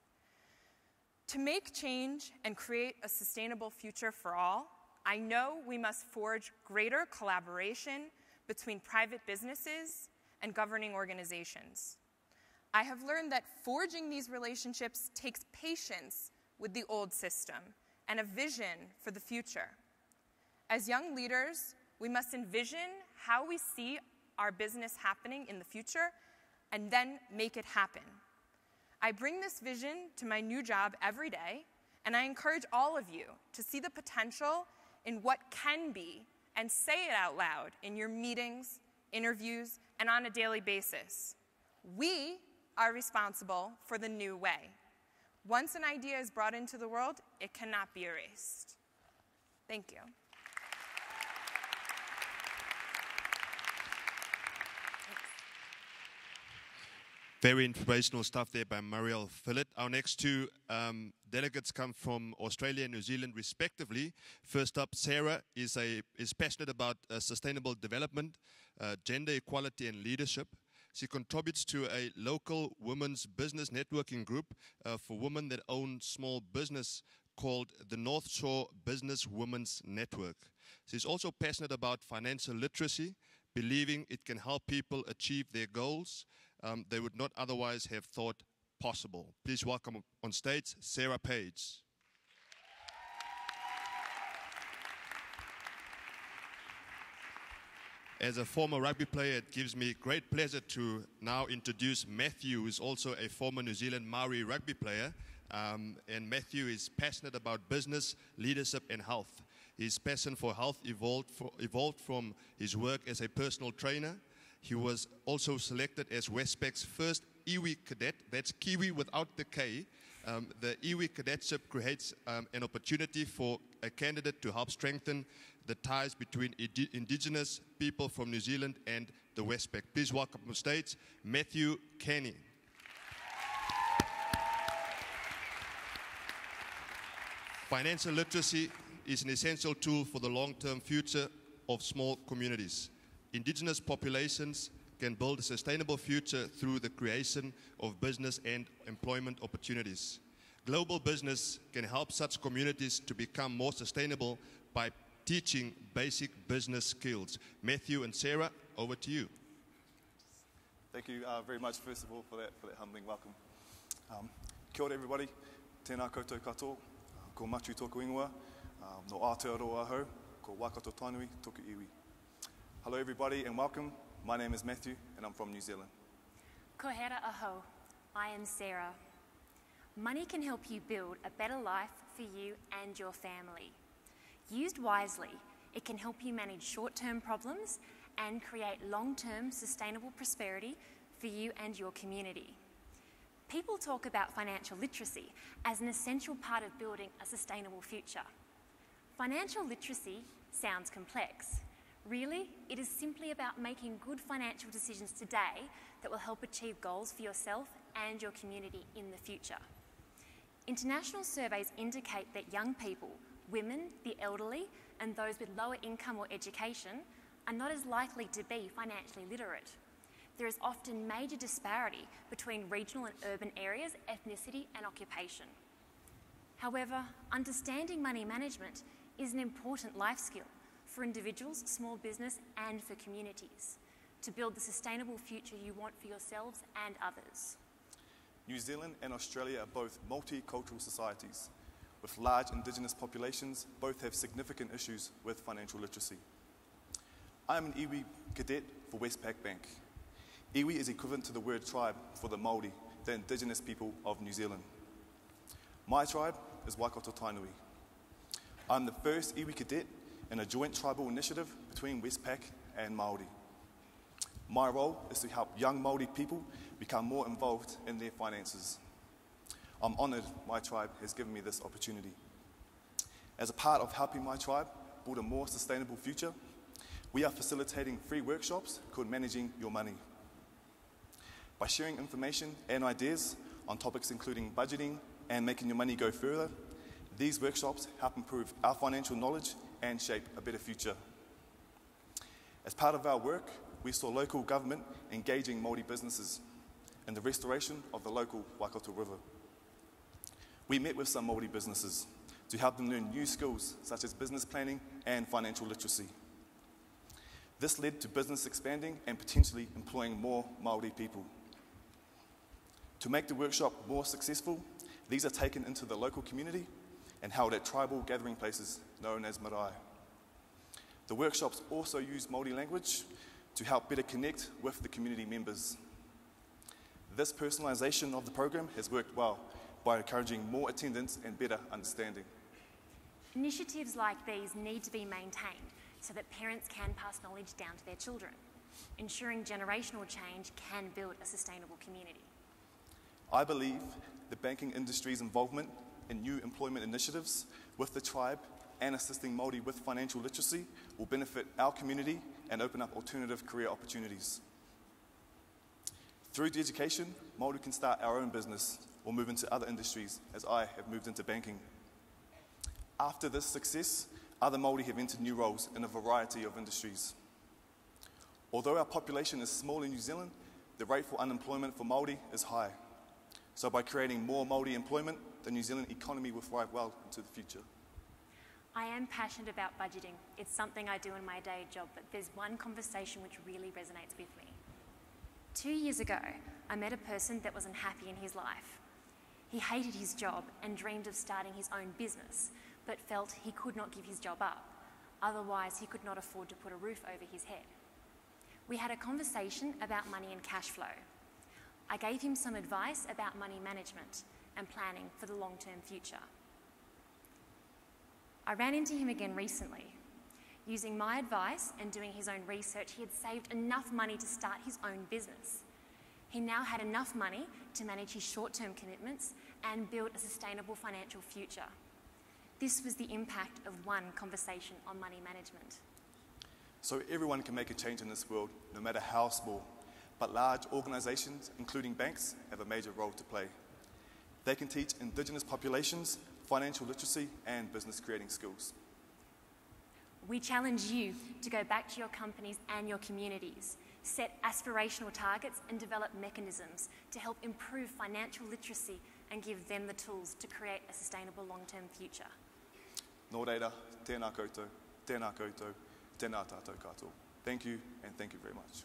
To make change and create a sustainable future for all, I know we must forge greater collaboration between private businesses and governing organizations. I have learned that forging these relationships takes patience with the old system and a vision for the future. As young leaders, we must envision how we see our business happening in the future and then make it happen. I bring this vision to my new job every day, and I encourage all of you to see the potential in what can be and say it out loud in your meetings, interviews, and on a daily basis. We are responsible for the new way. Once an idea is brought into the world, it cannot be erased. Thank you. Very inspirational stuff there by Marielle Filit. Our next two um, delegates come from Australia and New Zealand, respectively. First up, Sarah is, a, is passionate about uh, sustainable development, uh, gender equality, and leadership. She contributes to a local women's business networking group uh, for women that own small business called the North Shore Business Women's Network. She's also passionate about financial literacy, believing it can help people achieve their goals Um, they would not otherwise have thought possible. Please welcome on stage Sarah Page. As a former rugby player, it gives me great pleasure to now introduce Matthew, who is also a former New Zealand Maori rugby player. Um, and Matthew is passionate about business, leadership, and health. His passion for health evolved, for, evolved from his work as a personal trainer. He was also selected as Westpac's first iwi cadet. That's Kiwi without the K. Um, the iwi cadetship creates um, an opportunity for a candidate to help strengthen the ties between indigenous people from New Zealand and the Westpac. Please welcome on stage Matthew Kenny. Financial literacy is an essential tool for the long-term future of small communities. Indigenous populations can build a sustainable future through the creation of business and employment opportunities. Global business can help such communities to become more sustainable by teaching basic business skills. Matthew and Sarah, over to you. Thank you uh, very much, first of all, for that, for that humbling welcome. Um, kia ora, everybody. Tēnā koutou katoa. Ko matu tōku ingoa. Um, no Aotearoa ahau. Ko Waikato Tainui, tōku iwi. Hello everybody and welcome. My name is Matthew and I'm from New Zealand. Ko hera aho. I am Sarah. Money can help you build a better life for you and your family. Used wisely, it can help you manage short-term problems and create long-term sustainable prosperity for you and your community. People talk about financial literacy as an essential part of building a sustainable future. Financial literacy sounds complex. Really, it is simply about making good financial decisions today that will help achieve goals for yourself and your community in the future. International surveys indicate that young people, women, the elderly, and those with lower income or education are not as likely to be financially literate. There is often major disparity between regional and urban areas, ethnicity, and occupation. However, understanding money management is an important life skill for individuals, small business, and for communities to build the sustainable future you want for yourselves and others. New Zealand and Australia are both multicultural societies. With large Indigenous populations, both have significant issues with financial literacy. I am an iwi cadet for Westpac Bank. Iwi is equivalent to the word tribe for the Māori, the Indigenous people of New Zealand. My tribe is Waikato Tainui. I'm the first iwi cadet in a joint tribal initiative between Westpac and Māori. My role is to help young Māori people become more involved in their finances. I'm honoured my tribe has given me this opportunity. As a part of helping my tribe build a more sustainable future, we are facilitating free workshops called Managing Your Money. By sharing information and ideas on topics including budgeting and making your money go further, these workshops help improve our financial knowledge and shape a better future. As part of our work, we saw local government engaging Māori businesses in the restoration of the local Waikato River. We met with some Māori businesses to help them learn new skills such as business planning and financial literacy. This led to business expanding and potentially employing more Māori people. To make the workshop more successful, these are taken into the local community and held at tribal gathering places known as marae. The workshops also use Māori language to help better connect with the community members. This personalisation of the program has worked well by encouraging more attendance and better understanding. Initiatives like these need to be maintained so that parents can pass knowledge down to their children, ensuring generational change can build a sustainable community. I believe the banking industry's involvement in new employment initiatives with the tribe and assisting Māori with financial literacy will benefit our community and open up alternative career opportunities. Through the education, Māori can start our own business or move into other industries, as I have moved into banking. After this success, other Māori have entered new roles in a variety of industries. Although our population is small in New Zealand, the rate for unemployment for Māori is high. So by creating more Māori employment, the New Zealand economy will thrive well into the future. I am passionate about budgeting. It's something I do in my day job, but there's one conversation which really resonates with me. Two years ago, I met a person that was unhappy in his life. He hated his job and dreamed of starting his own business, but felt he could not give his job up. Otherwise, he could not afford to put a roof over his head. We had a conversation about money and cash flow. I gave him some advice about money management and planning for the long-term future. I ran into him again recently. Using my advice and doing his own research, he had saved enough money to start his own business. He now had enough money to manage his short-term commitments and build a sustainable financial future. This was the impact of one conversation on money management. So everyone can make a change in this world, no matter how small. But large organisations, including banks, have a major role to play. They can teach Indigenous populations financial literacy and business creating skills. We challenge you to go back to your companies and your communities, set aspirational targets and develop mechanisms to help improve financial literacy and give them the tools to create a sustainable long-term future. Nō reira, tēnā koutou, tēnā koutou, tēnā tātou katoa. Thank you, and thank you very much.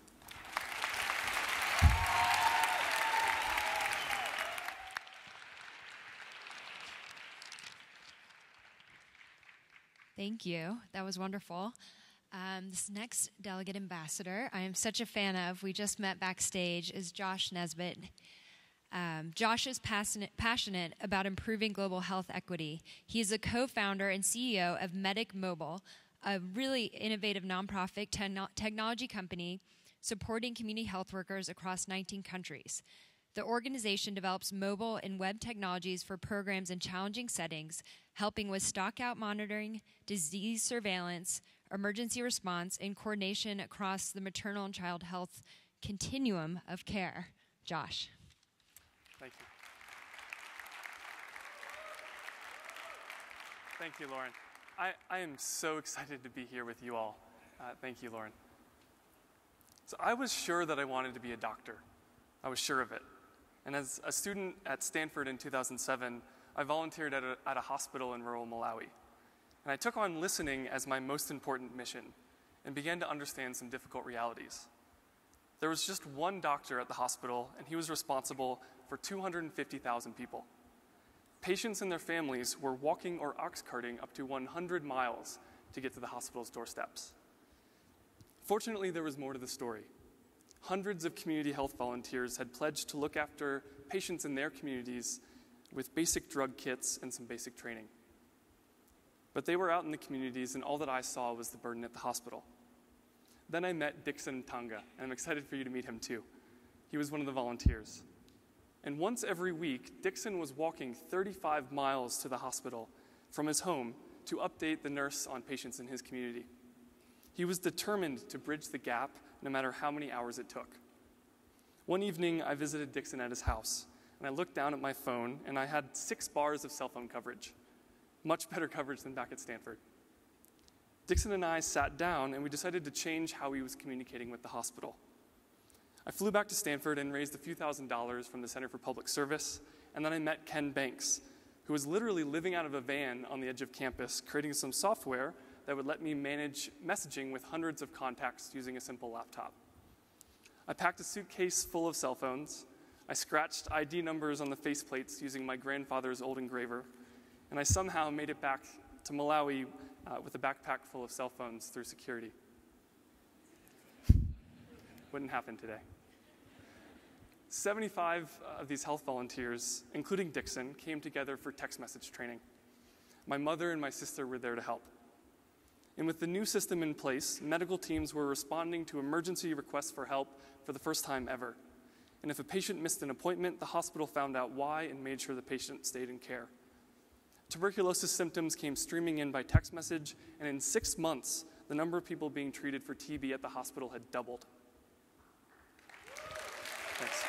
Thank you. That was wonderful. Um, this next delegate ambassador I am such a fan of, we just met backstage, is Josh Nesbit. Um, Josh is passionate, passionate about improving global health equity. He is a co-founder and C E O of Medic Mobile, a really innovative nonprofit techno- technology company supporting community health workers across nineteen countries. The organization develops mobile and web technologies for programs in challenging settings, helping with stockout monitoring, disease surveillance, emergency response, and coordination across the maternal and child health continuum of care. Josh. Thank you. Thank you, Lauren. I, I am so excited to be here with you all. Uh, thank you, Lauren. So I was sure that I wanted to be a doctor. I was sure of it. And as a student at Stanford in two thousand seven, I volunteered at a, at a hospital in rural Malawi. And I took on listening as my most important mission and began to understand some difficult realities. There was just one doctor at the hospital, and he was responsible for two hundred fifty thousand people. Patients and their families were walking or ox carting up to one hundred miles to get to the hospital's doorsteps. Fortunately, there was more to the story. Hundreds of community health volunteers had pledged to look after patients in their communities with basic drug kits and some basic training. But they were out in the communities, and all that I saw was the burden at the hospital. Then I met Dixon Tanga, and I'm excited for you to meet him too. He was one of the volunteers. And once every week, Dixon was walking thirty-five miles to the hospital from his home to update the nurse on patients in his community. He was determined to bridge the gap no matter how many hours it took. One evening, I visited Dixon at his house, and I looked down at my phone, and I had six bars of cell phone coverage, much better coverage than back at Stanford. Dixon and I sat down, and we decided to change how he was communicating with the hospital. I flew back to Stanford and raised a few thousand dollars from the Center for Public Service, and then I met Ken Banks, who was literally living out of a van on the edge of campus, creating some software that would let me manage messaging with hundreds of contacts using a simple laptop. I packed a suitcase full of cell phones. I scratched I D numbers on the faceplates using my grandfather's old engraver, and I somehow made it back to Malawi uh, with a backpack full of cell phones through security. Wouldn't happen today. seventy-five of these health volunteers, including Dixon, came together for text message training. My mother and my sister were there to help. And with the new system in place, medical teams were responding to emergency requests for help for the first time ever. And if a patient missed an appointment, the hospital found out why and made sure the patient stayed in care. Tuberculosis symptoms came streaming in by text message, and in six months, the number of people being treated for T B at the hospital had doubled. Thanks.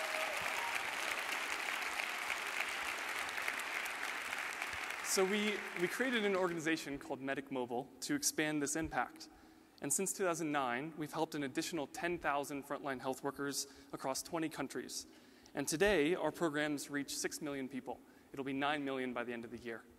So we, we created an organization called Medic Mobile to expand this impact. And since two thousand nine, we've helped an additional ten thousand frontline health workers across twenty countries. And today, our programs reach six million people. It'll be nine million by the end of the year.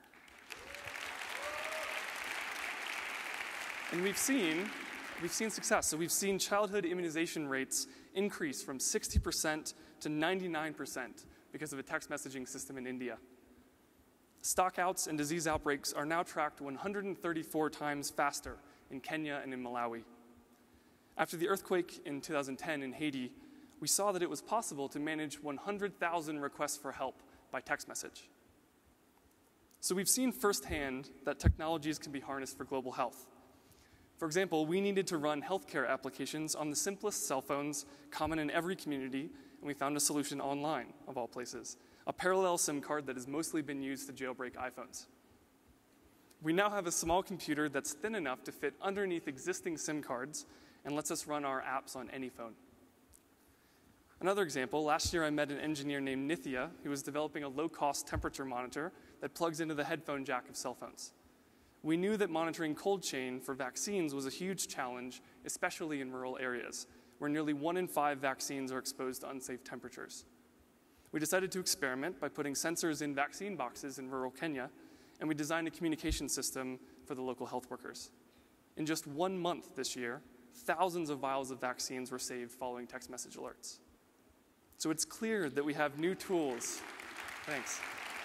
And we've seen, we've seen success. So we've seen childhood immunization rates increase from sixty percent to ninety-nine percent because of a text messaging system in India. Stockouts and disease outbreaks are now tracked one hundred thirty-four times faster in Kenya and in Malawi. After the earthquake in two thousand ten in Haiti, we saw that it was possible to manage one hundred thousand requests for help by text message. So we've seen firsthand that technologies can be harnessed for global health. For example, we needed to run healthcare applications on the simplest cell phones common in every community, and we found a solution online, of all places, a parallel SIM card that has mostly been used to jailbreak iPhones. We now have a small computer that's thin enough to fit underneath existing SIM cards and lets us run our apps on any phone. Another example, last year I met an engineer named Nithya who was developing a low-cost temperature monitor that plugs into the headphone jack of cell phones. We knew that monitoring cold chain for vaccines was a huge challenge, especially in rural areas, where nearly one in five vaccines are exposed to unsafe temperatures. We decided to experiment by putting sensors in vaccine boxes in rural Kenya, and we designed a communication system for the local health workers. In just one month this year, thousands of vials of vaccines were saved following text message alerts. So it's clear that we have new tools. Thanks.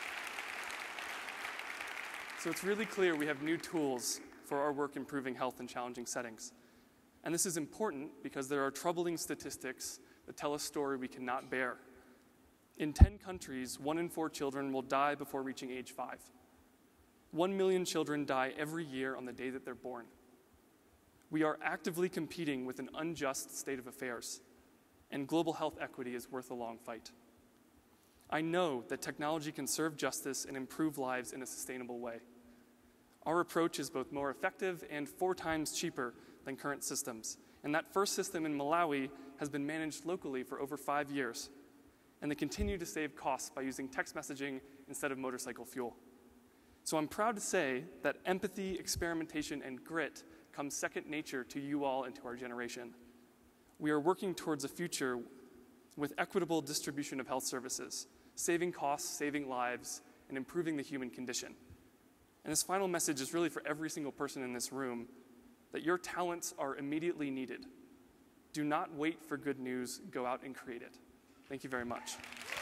So it's really clear we have new tools for our work improving health in challenging settings. And this is important because there are troubling statistics that tell a story we cannot bear. In ten countries, one in four children will die before reaching age five. One million children die every year on the day that they're born. We are actively competing with an unjust state of affairs, and global health equity is worth a long fight. I know that technology can serve justice and improve lives in a sustainable way. Our approach is both more effective and four times cheaper than current systems, and that first system in Malawi has been managed locally for over five years, and they continue to save costs by using text messaging instead of motorcycle fuel. So I'm proud to say that empathy, experimentation, and grit comes second nature to you all and to our generation. We are working towards a future with equitable distribution of health services, saving costs, saving lives, and improving the human condition. And this final message is really for every single person in this room, that your talents are immediately needed. Do not wait for good news, go out and create it. Thank you very much.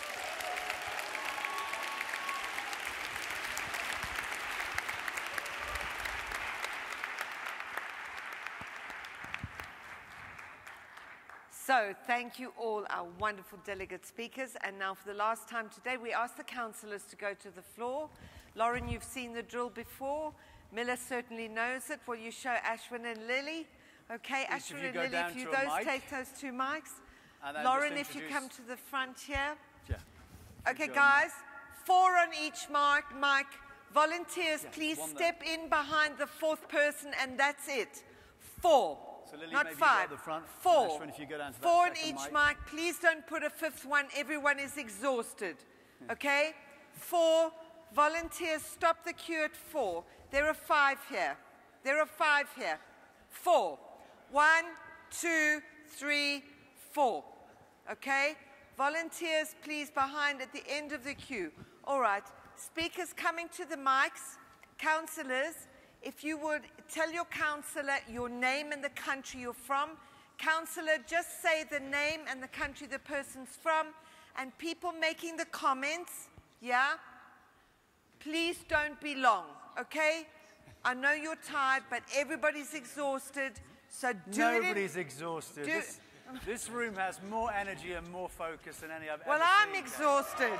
So, thank you all, our wonderful delegate speakers. And now for the last time today, we ask the councillors to go to the floor. Lauren, you've seen the drill before. Miller certainly knows it. Will you show Ashwin and Lily? Okay, Each Ashwin of you and go Lily, down if you to a those mic. take those two mics. And then Lauren, just if you introduce- come to the front here. Yeah. Okay, Go. guys, four on each mic. mic. Volunteers, Yeah, please one there. step in behind the fourth person, and that's it. Four. So Lily, Not maybe you go five. at the front. Four. Ashwin, if you go down to that Four on second each mic. mic. Please don't put a fifth one. Everyone is exhausted. Okay? Four. Volunteers, stop the queue at four. There are five here. There are five here. Four. One, two, three, four. Okay? Volunteers, please, behind at the end of the queue. All right. Speakers coming to the mics. Councillors, if you would tell your councillor your name and the country you're from. Councillor, just say the name and the country the person's from. And people making the comments, yeah? Please don't be long, okay? I know you're tired, but everybody's exhausted, so do Nobody's it. in, exhausted. do- This, this room has more energy and more focus than any I've Well, ever I'm seen. exhausted.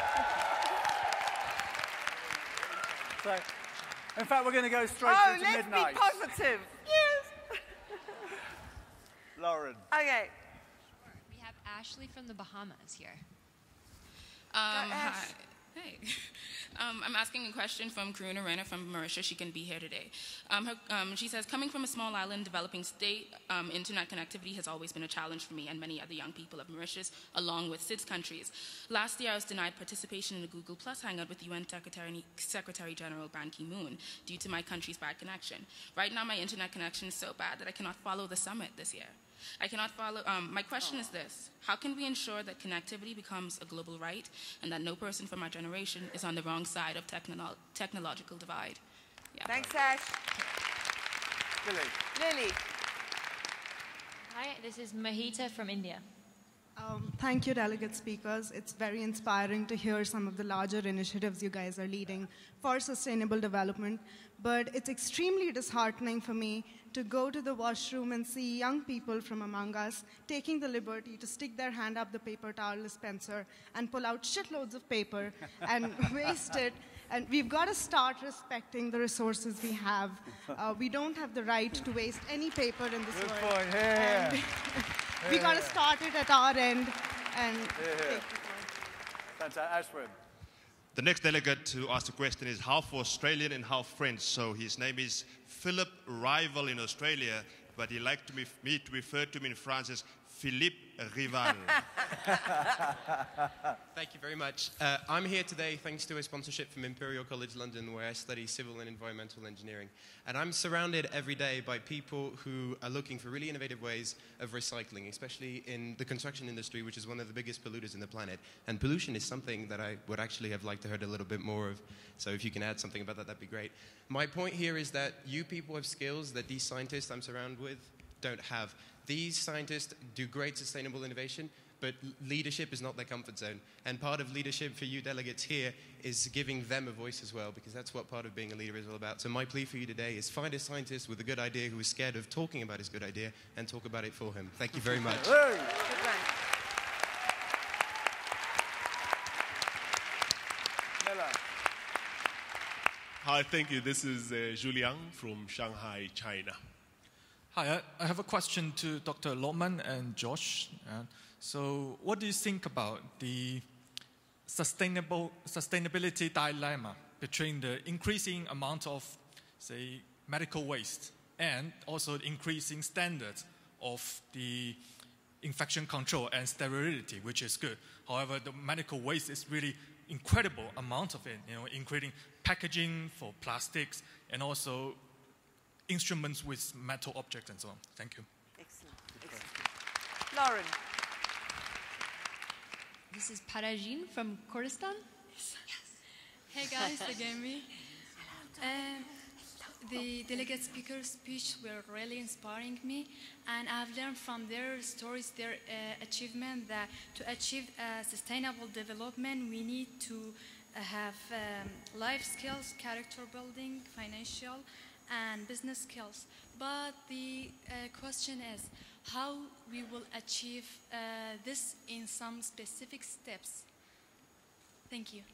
So, in fact, we're going to go straight Oh, through to let's midnight. be positive. Yes. Lauren. Okay. We have Ashley from the Bahamas here. Um, Go, Ash. hi. Hey. Um, I'm asking a question from Karuna Rana from Mauritius. She can be here today. Um, her, um, she says, coming from a small island developing state, um, internet connectivity has always been a challenge for me and many other young people of Mauritius, along with S I D S countries. Last year, I was denied participation in a Google Plus Hangout with U N Secretary, Secretary General Ban Ki-moon due to my country's bad connection. Right now, my internet connection is so bad that I cannot follow the summit this year. I cannot follow. Um, my question is this: how can we ensure that connectivity becomes a global right, and that no person from our generation is on the wrong side of technolo technological divide? Yeah. Thanks, Ash. Lily. Lily. Hi, this is Mahita from India. Um, thank you, delegate speakers. It's very inspiring to hear some of the larger initiatives you guys are leading for sustainable development. But it's extremely disheartening for me to go to the washroom and see young people from among us taking the liberty to stick their hand up the paper towel dispenser and pull out shitloads of paper and waste it. And we've got to start respecting the resources we have. Uh, we don't have the right to waste any paper in this Good world. point. Here, here. We got to start it at our end and Here, here. Fantastic. Ashwin. The next delegate to ask the question is half Australian and half French. So his name is Philip Rival in Australia, but he liked to be, me to refer to him in France as Philippe Rival. Thank you very much. Uh, I'm here today thanks to a sponsorship from Imperial College London, where I study civil and environmental engineering. And I'm surrounded every day by people who are looking for really innovative ways of recycling, especially in the construction industry, which is one of the biggest polluters in the planet. And pollution is something that I would actually have liked to heard a little bit more of. So if you can add something about that, that'd be great. My point here is that you people have skills that these scientists I'm surrounded with don't have. These scientists do great sustainable innovation, but leadership is not their comfort zone. And part of leadership for you delegates here is giving them a voice as well, because that's what part of being a leader is all about. So my plea for you today is find a scientist with a good idea who is scared of talking about his good idea and talk about it for him. Thank you very much. Hi, thank you. This is uh, Julian from Shanghai, China. Hi, I, I have a question to Doctor Lokman and Josh. Uh, so what do you think about the sustainable sustainability dilemma between the increasing amount of, say, medical waste and also the increasing standards of the infection control and sterility, which is good. However, the medical waste is really incredible amount of it, you know, including packaging for plastics and also instruments with metal objects and so on. Thank you. Excellent. Excellent. Lauren. This is Parajin from Kurdistan. Yes. Hey guys, again me. Um, the delegate speaker's speech were really inspiring me, and I've learned from their stories, their uh, achievement, that to achieve uh, sustainable development, we need to uh, have um, life skills, character building, financial, and business skills. But the uh, question is how we will achieve uh, this in some specific steps. Thank you.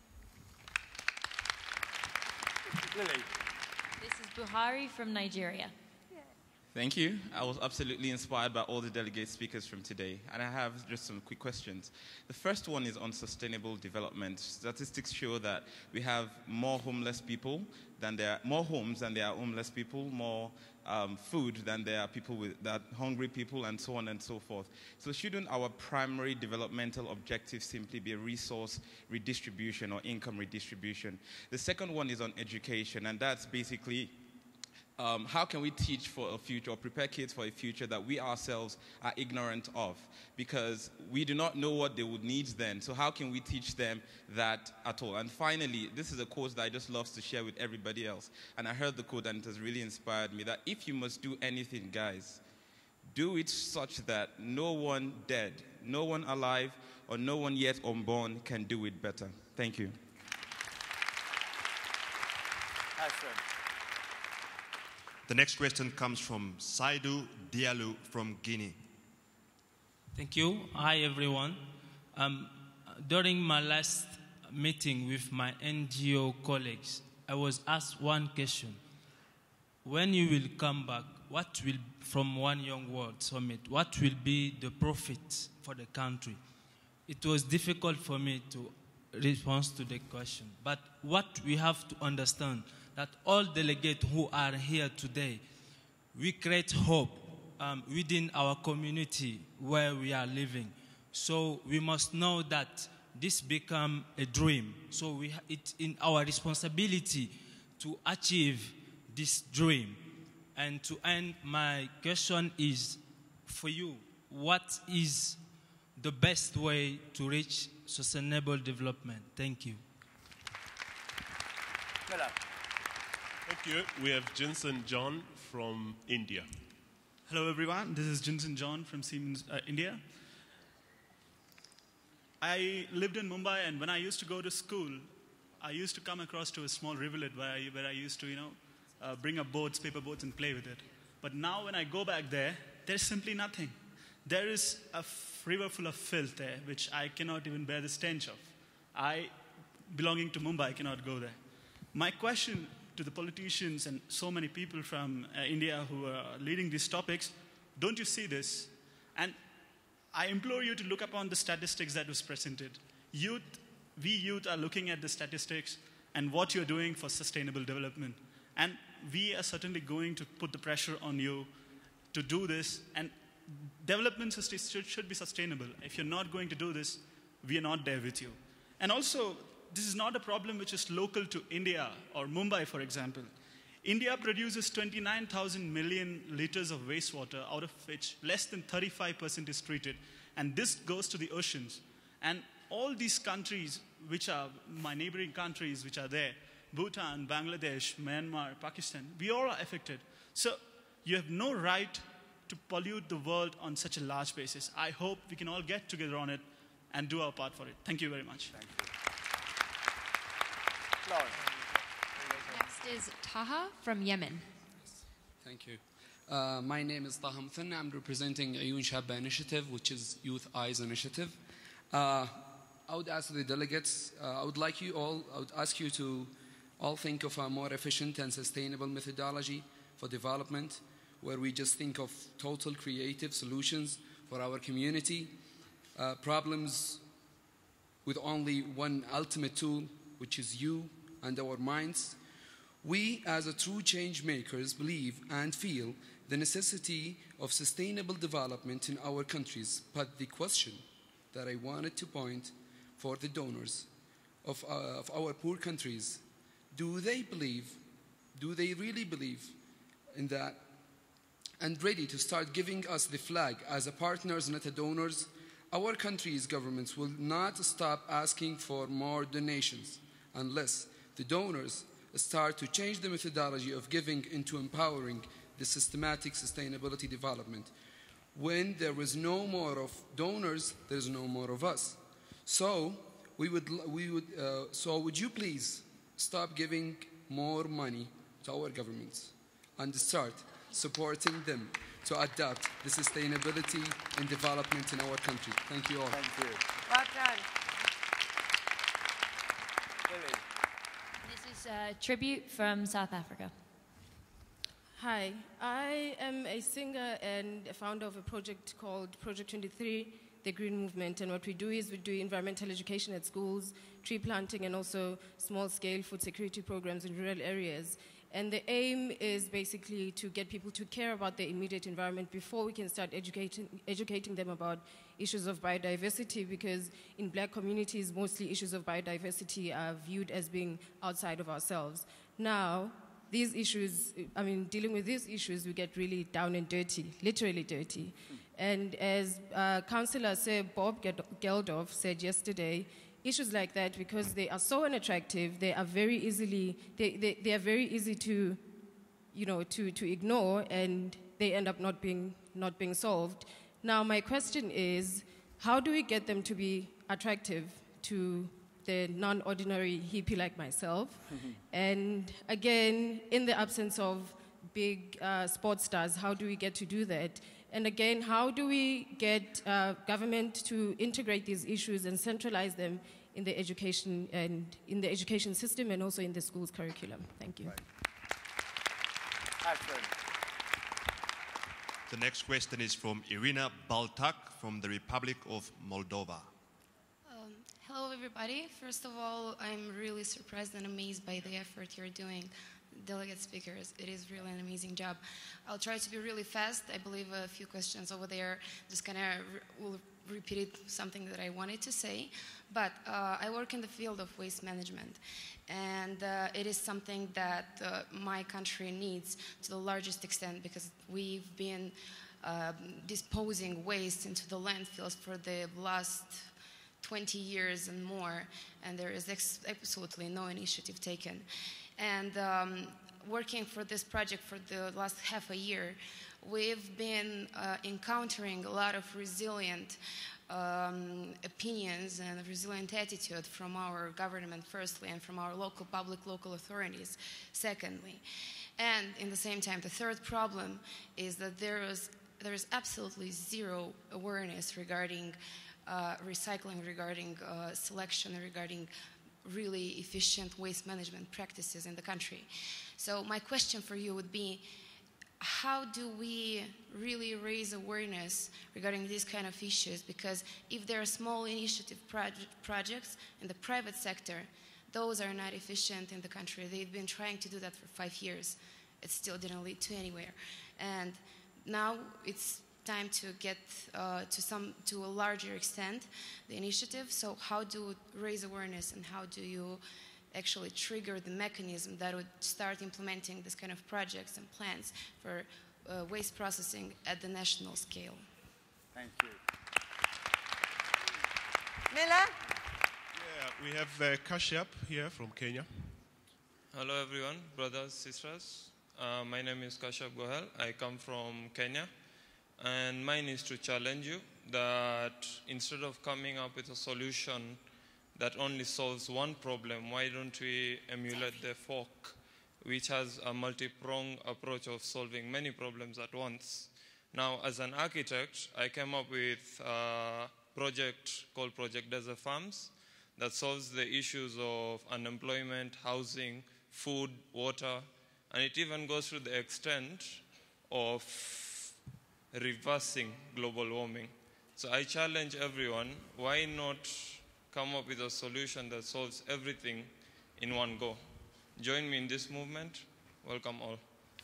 Lily. This is Buhari from Nigeria. Thank you. I was absolutely inspired by all the delegate speakers from today. And I have just some quick questions. The first one is on sustainable development. Statistics show that we have more homeless people than there are, more homes than there are homeless people, more um, food than there are people with that hungry people, and so on and so forth. So shouldn't our primary developmental objective simply be a resource redistribution or income redistribution? The second one is on education, and that's basically Um, how can we teach for a future or prepare kids for a future that we ourselves are ignorant of? Because we do not know what they would need then. So how can we teach them that at all? And finally, this is a quote that I just love to share with everybody else. And I heard the quote and it has really inspired me, that if you must do anything, guys, do it such that no one dead, no one alive, or no one yet unborn can do it better. Thank you. Ashwin. The next question comes from Saidu Diallo from Guinea. Thank you. Hi, everyone. Um, during my last meeting with my N G O colleagues, I was asked one question. When you will come back, what will, from One Young World Summit, what will be the profit for the country? It was difficult for me to respond to the question. But what we have to understand, that all delegates who are here today, we create hope um, within our community where we are living. So we must know that this become a dream. So we ha it's in our responsibility to achieve this dream. And to end, my question is for you, what is the best way to reach sustainable development? Thank you. Hello. Thank you. We have Jensen John from India. Hello, everyone. This is Jensen John from Siemens, uh, India. I lived in Mumbai, and when I used to go to school, I used to come across to a small rivulet where I, where I used to, you know, uh, bring up boats, paper boats, and play with it. But now when I go back there, there's simply nothing. There is a f river full of filth there, which I cannot even bear the stench of. I, belonging to Mumbai, cannot go there. My question to the politicians and so many people from uh, India who are leading these topics, don't you see this? And I implore you to look upon the statistics that was presented. Youth, we youth are looking at the statistics and what you're doing for sustainable development. And we are certainly going to put the pressure on you to do this. And development should, should be sustainable. If you're not going to do this, we are not there with you. And also, this is not a problem which is local to India or Mumbai, for example. India produces twenty-nine thousand million liters of wastewater, out of which less than thirty-five percent is treated. And this goes to the oceans. And all these countries, which are my neighboring countries, which are there, Bhutan, Bangladesh, Myanmar, Pakistan, we all are affected. So you have no right to pollute the world on such a large basis. I hope we can all get together on it and do our part for it. Thank you very much. Thank you. Next is Taha from Yemen. Thank you. Uh, my name is Taha Muthanna. I'm representing Ayun Shabba Initiative, which is Youth Eyes Initiative. Uh, I would ask the delegates, uh, I would like you all, I would ask you to all think of a more efficient and sustainable methodology for development, where we just think of total creative solutions for our community, uh, problems with only one ultimate tool, which is you and our minds. We, as a true change makers, believe and feel the necessity of sustainable development in our countries. But the question that I wanted to point for the donors of, uh, of our poor countries, do they believe, do they really believe in that, and ready to start giving us the flag as a partners, not a donors? Our country's governments will not stop asking for more donations unless the donors start to change the methodology of giving into empowering the systematic sustainability development. When there is no more of donors, there is no more of us. So we would, we would, uh, so would you please stop giving more money to our governments and start supporting them to adopt the sustainability and development in our country. Thank you all. Thank you. Well done. Lily. This is a tribute from South Africa. Hi, I am a singer and a founder of a project called Project twenty-three, the Green Movement. And what we do is we do environmental education at schools, tree planting, and also small-scale food security programs in rural areas. And the aim is basically to get people to care about their immediate environment before we can start educating, educating them about issues of biodiversity, because in black communities, mostly issues of biodiversity are viewed as being outside of ourselves. Now, these issues, I mean, dealing with these issues, we get really down and dirty, literally dirty. And as uh, Councillor Sir Bob Geldof said yesterday, issues like that, because they are so unattractive, they are very easily, they, they, they are very easy to, you know, to, to ignore, and they end up not being, not being solved. Now, my question is, how do we get them to be attractive to the non-ordinary hippie like myself? And again, in the absence of big uh, sports stars, how do we get to do that? And again, how do we get uh, government to integrate these issues and centralize them in the education and in the education system and also in the school's curriculum? Thank you. Right. Ashwin. The next question is from Irina Baltak from the Republic of Moldova. Um, hello, everybody. First of all, I'm really surprised and amazed by the effort you're doing. Delegate speakers, it is really an amazing job. I'll try to be really fast. I believe a few questions over there just kind of re will repeat something that I wanted to say. But uh, I work in the field of waste management, and uh, it is something that uh, my country needs to the largest extent, because we've been uh, disposing waste into the landfills for the last twenty years and more, and there is ex absolutely no initiative taken. And um, working for this project for the last half a year, we've been uh, encountering a lot of resilient um, opinions and resilient attitude from our government, firstly, and from our local public, local authorities, secondly. And in the same time, the third problem is that there is, there is absolutely zero awareness regarding uh, recycling, regarding uh, selection, regarding really efficient waste management practices in the country. So my question for you would be, how do we really raise awareness regarding these kind of issues? Because if there are small initiative proje projects in the private sector, those are not efficient in the country. They've been trying to do that for five years. It still didn't lead to anywhere. And now it's time to get uh, to some to a larger extent the initiative. So how do you raise awareness, and how do you actually trigger the mechanism that would start implementing this kind of projects and plans for uh, waste processing at the national scale? Thank you. Miller? Yeah, we have uh, Kashyap here from Kenya. Hello everyone, brothers, sisters. Uh, my name is Kashyap Gohel. I come from Kenya. And mine is to challenge you that instead of coming up with a solution that only solves one problem, why don't we emulate the folk, which has a multi-pronged approach of solving many problems at once. Now, as an architect, I came up with a project called Project Desert Farms that solves the issues of unemployment, housing, food, water, and it even goes to the extent of reversing global warming. So I challenge everyone, why not come up with a solution that solves everything in one go? Join me in this movement. Welcome all.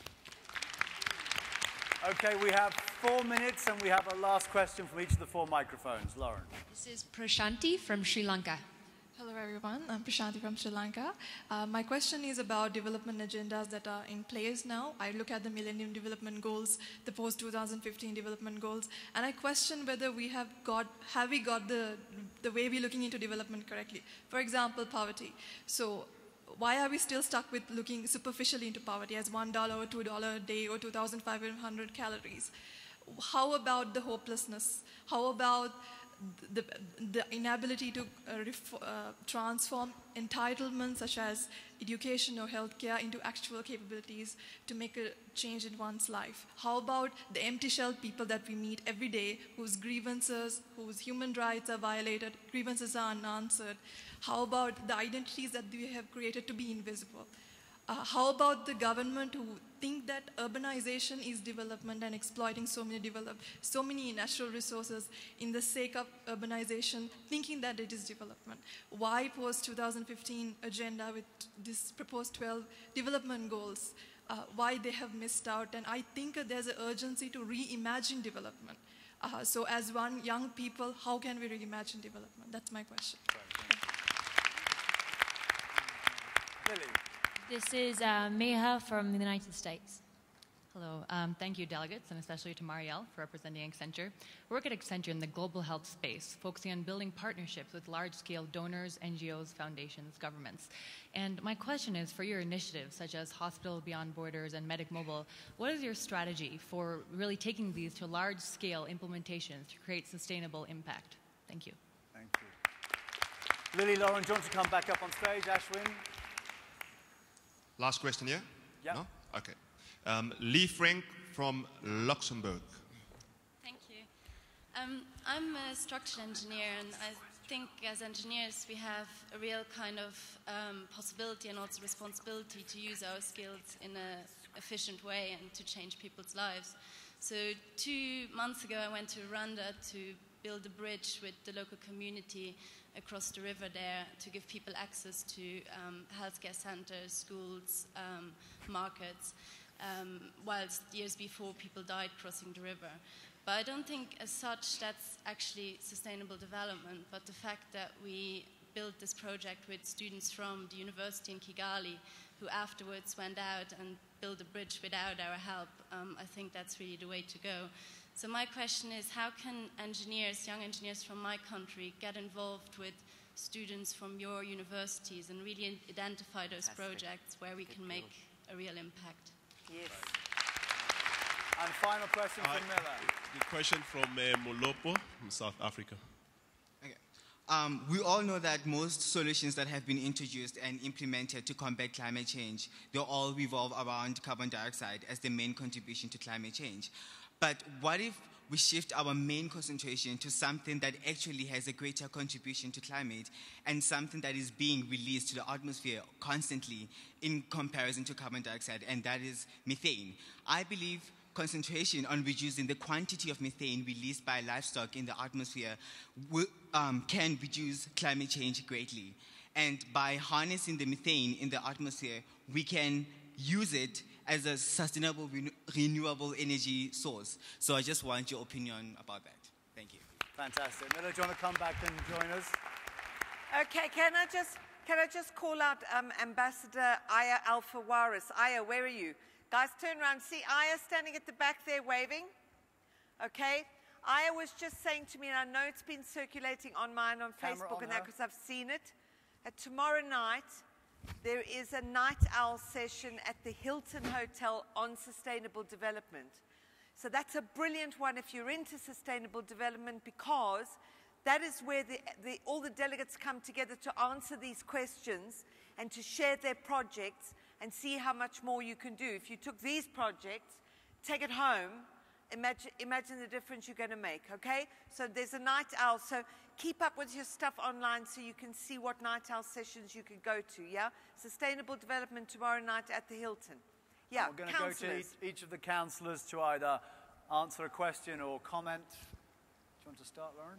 Okay, we have four minutes and we have a last question from each of the four microphones. Lauren. This is Prashanti from Sri Lanka. Hello everyone, I'm Prashanti from Sri Lanka. Uh, my question is about development agendas that are in place now. I look at the Millennium Development Goals, the post two thousand fifteen development goals, and I question whether we have got, have we got the, the way we're looking into development correctly. For example, poverty. So why are we still stuck with looking superficially into poverty as one dollar or two dollars a day or two thousand five hundred calories? How about the hopelessness? How about the, the inability to uh, ref, uh, transform entitlements such as education or healthcare into actual capabilities to make a change in one's life? How about the empty shell people that we meet every day whose grievances, whose human rights are violated, grievances are unanswered? How about the identities that we have created to be invisible? Uh, how about the government who think that urbanization is development and exploiting so many develop, so many natural resources in the sake of urbanization, thinking that it is development? Why post two thousand fifteen agenda with this proposed twelve development goals? Uh, why they have missed out? And I think uh, there's an urgency to reimagine development. Uh, so as one young people, how can we reimagine development? That's my question. Lily. This is uh, Meha from the United States. Hello. Um, thank you, delegates, and especially to Marielle for representing Accenture. We work at Accenture in the global health space, focusing on building partnerships with large-scale donors, N G Os, foundations, governments. And my question is, for your initiatives, such as Hospital Beyond Borders and Medic Mobile, what is your strategy for really taking these to large-scale implementations to create sustainable impact? Thank you. Thank you. Lily, Lauren, do you want to come back up on stage? Ashwin? Last question, yeah? Yeah. No? Okay. Um, Lee Frank from Luxembourg. Thank you. Um, I'm a structural engineer, and I think as engineers we have a real kind of um, possibility and also responsibility to use our skills in an efficient way and to change people's lives. So two months ago I went to Rwanda to build a bridge with the local community across the river there to give people access to um, healthcare centers, schools, um, markets, um, whilst years before people died crossing the river. But I don't think as such that's actually sustainable development, but the fact that we built this project with students from the university in Kigali who afterwards went out and built a bridge without our help, um, I think that's really the way to go. So my question is, how can engineers, young engineers from my country, get involved with students from your universities and really identify those projects where we can make a real impact? Yes. And final question from Miller. The question from uh, Molopo from South Africa. Okay. Um, we all know that most solutions that have been introduced and implemented to combat climate change, they all revolve around carbon dioxide as the main contribution to climate change. But what if we shift our main concentration to something that actually has a greater contribution to climate and something that is being released to the atmosphere constantly in comparison to carbon dioxide, and that is methane? I believe concentration on reducing the quantity of methane released by livestock in the atmosphere will, um, can reduce climate change greatly. And by harnessing the methane in the atmosphere, we can use it as a sustainable renew renewable energy source. So I just want your opinion about that. Thank you. Fantastic. Miller, do you want to come back and join us? Okay, can I just, can I just call out um, Ambassador Aya Alfawaris? Aya, where are you? Guys, turn around. See Aya standing at the back there waving? Okay. Aya was just saying to me, and I know it's been circulating on mine on Camera Facebook on and that her. because I've seen it. At tomorrow night, there is a night owl session at the Hilton Hotel on sustainable development. So that's a brilliant one if you're into sustainable development, because that is where the, the, all the delegates come together to answer these questions and to share their projects and see how much more you can do. If you took these projects, take it home, imagine, imagine the difference you're going to make, okay? So there's a night owl. So keep up with your stuff online so you can see what night owl sessions you can go to, yeah? Sustainable Development tomorrow night at the Hilton. Yeah, We're going to go to each, each of the councillors to either answer a question or comment. Do you want to start, Lauren?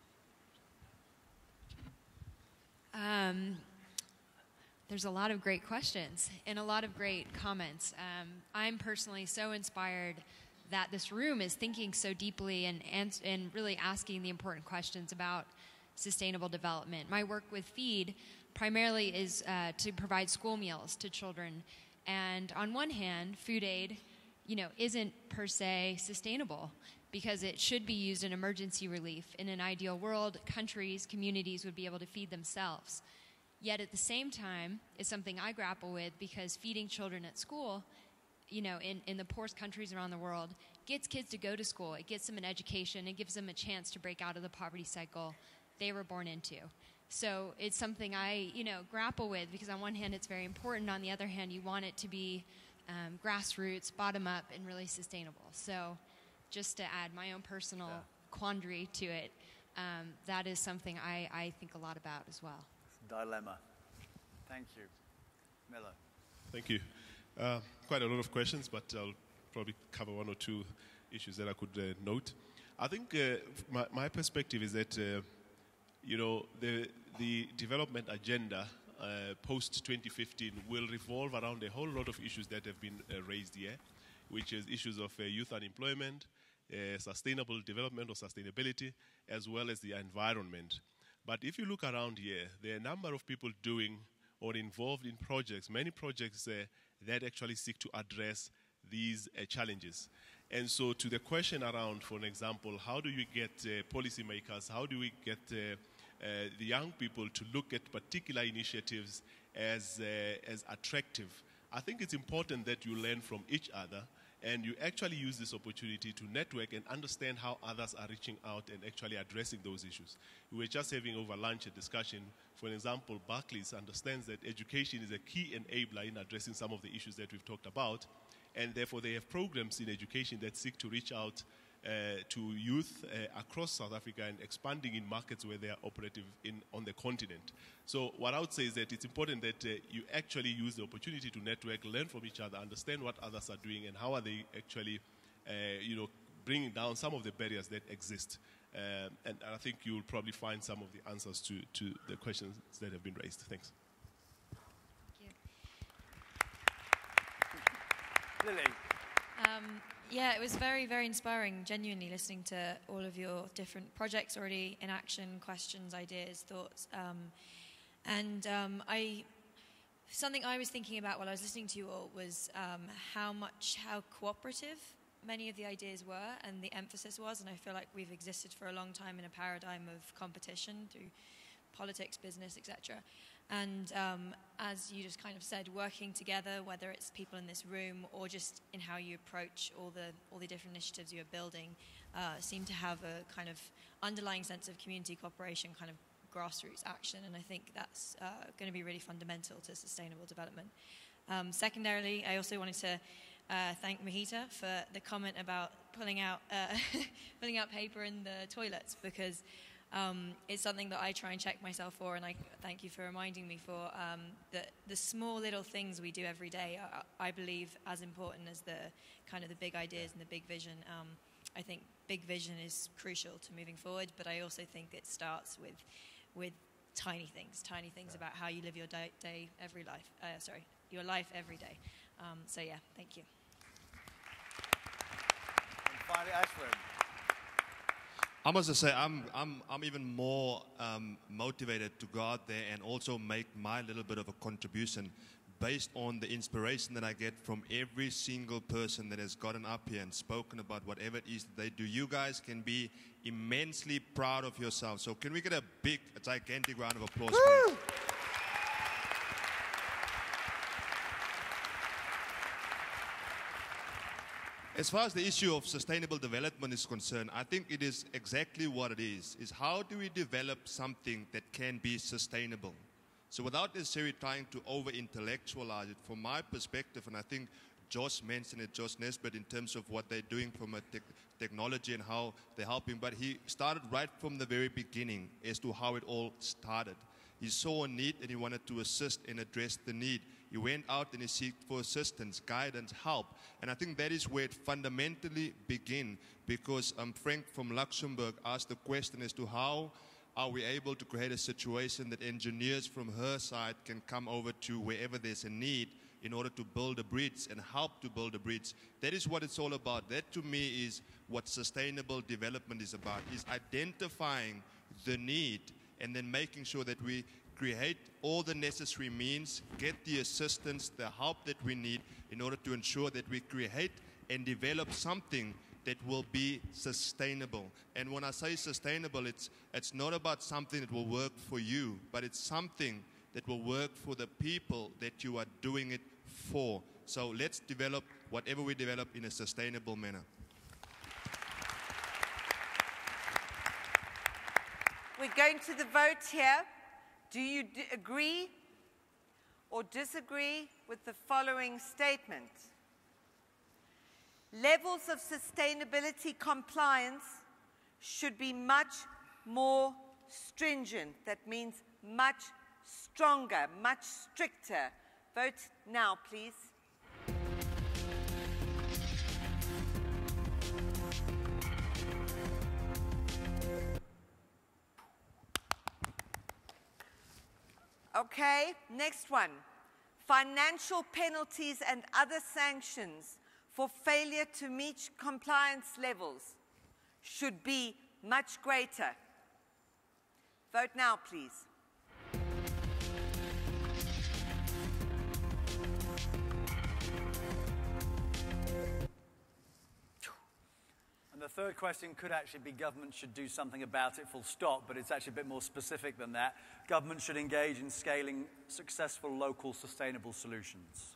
Um, there's a lot of great questions and a lot of great comments. Um, I'm personally so inspired that this room is thinking so deeply and, and, and really asking the important questions about sustainable development. My work with Feed primarily is uh, to provide school meals to children. And on one hand, food aid, you know, isn't per se sustainable because it should be used in emergency relief. In an ideal world, countries, communities would be able to feed themselves. Yet at the same time, it's something I grapple with because feeding children at school, you know, in, in the poorest countries around the world, gets kids to go to school. It gets them an education. It gives them a chance to break out of the poverty cycle they were born into. So it's something I, you know, grapple with because on one hand it's very important. On the other hand, you want it to be um, grassroots, bottom up, and really sustainable. So just to add my own personal yeah. quandary to it, um, that is something I, I think a lot about as well. Dilemma. Thank you. Miller. Thank you. Uh, quite a lot of questions, but I'll probably cover one or two issues that I could uh, note. I think uh, my, my perspective is that, uh, you know, the, the development agenda uh, post twenty fifteen will revolve around a whole lot of issues that have been uh, raised here, which is issues of uh, youth unemployment, uh, sustainable development or sustainability, as well as the environment. But if you look around here, there are a number of people doing or involved in projects, many projects uh, that actually seek to address these uh, challenges. And so to the question around, for an example, how do you get uh, policymakers, how do we get uh, uh, the young people to look at particular initiatives as, uh, as attractive? I think it's important that you learn from each other and you actually use this opportunity to network and understand how others are reaching out and actually addressing those issues. We were just having over lunch a discussion. For example, Barclays understands that education is a key enabler in addressing some of the issues that we've talked about, and therefore they have programs in education that seek to reach out uh, to youth uh, across South Africa and expanding in markets where they are operative in, on the continent. So what I would say is that it's important that uh, you actually use the opportunity to network, learn from each other, understand what others are doing and how are they actually, uh, you know, bringing down some of the barriers that exist. Um, and I think you'll probably find some of the answers to, to the questions that have been raised. Thanks. Lily. Um, yeah, it was very, very inspiring, genuinely, listening to all of your different projects already in action, questions, ideas, thoughts. Um, and um, I, something I was thinking about while I was listening to you all was um, how much, how cooperative many of the ideas were and the emphasis was. And I feel like we've existed for a long time in a paradigm of competition through politics, business, et cetera. And um, as you just kind of said, working together, whether it's people in this room or just in how you approach all the all the different initiatives you're building, uh, seem to have a kind of underlying sense of community cooperation, kind of grassroots action. And I think that's uh, going to be really fundamental to sustainable development. Um, secondarily, I also wanted to uh, thank Mohita for the comment about pulling out uh, pulling out paper in the toilets, because Um, it's something that I try and check myself for, and I thank you for reminding me for um, the, the small little things we do every day are, I believe, as important as the kind of the big ideas and the big vision. Um, I think big vision is crucial to moving forward, but I also think it starts with with tiny things, tiny things about how you live your day, day every life. Uh, sorry, your life every day. Um, so yeah, thank you. And finally, Ashwin. I must say, I'm, I'm, I'm even more um, motivated to go out there and also make my little bit of a contribution based on the inspiration that I get from every single person that has gotten up here and spoken about whatever it is that they do. You guys can be immensely proud of yourselves. So can we get a big, a gigantic round of applause, please? As far as the issue of sustainable development is concerned, I think it is exactly what it is, is how do we develop something that can be sustainable? So without necessarily trying to over-intellectualize it, from my perspective, and I think Josh mentioned it, Josh Nesbit, in terms of what they're doing from a te technology and how they're helping. But he started right from the very beginning as to how it all started. He saw a need and he wanted to assist and address the need. He went out and he sought for assistance, guidance, help. And I think that is where it fundamentally began, because um, Frank from Luxembourg asked the question as to how are we able to create a situation that engineers from her side can come over to wherever there's a need in order to build a bridge and help to build a bridge. That is what it's all about. That to me is what sustainable development is about, is identifying the need and then making sure that we create all the necessary means, get the assistance, the help that we need in order to ensure that we create and develop something that will be sustainable. And when I say sustainable, it's, it's not about something that will work for you, but it's something that will work for the people that you are doing it for. So let's develop whatever we develop in a sustainable manner. We're going to the vote here. Do you d agree or disagree with the following statement? Levels of sustainability compliance should be much more stringent. That means much stronger, much stricter. Vote now, please. Okay, next one. Financial penalties and other sanctions for failure to meet compliance levels should be much greater. Vote now, please. And the third question could actually be government should do something about it, full stop, but it's actually a bit more specific than that. Government should engage in scaling successful local sustainable solutions.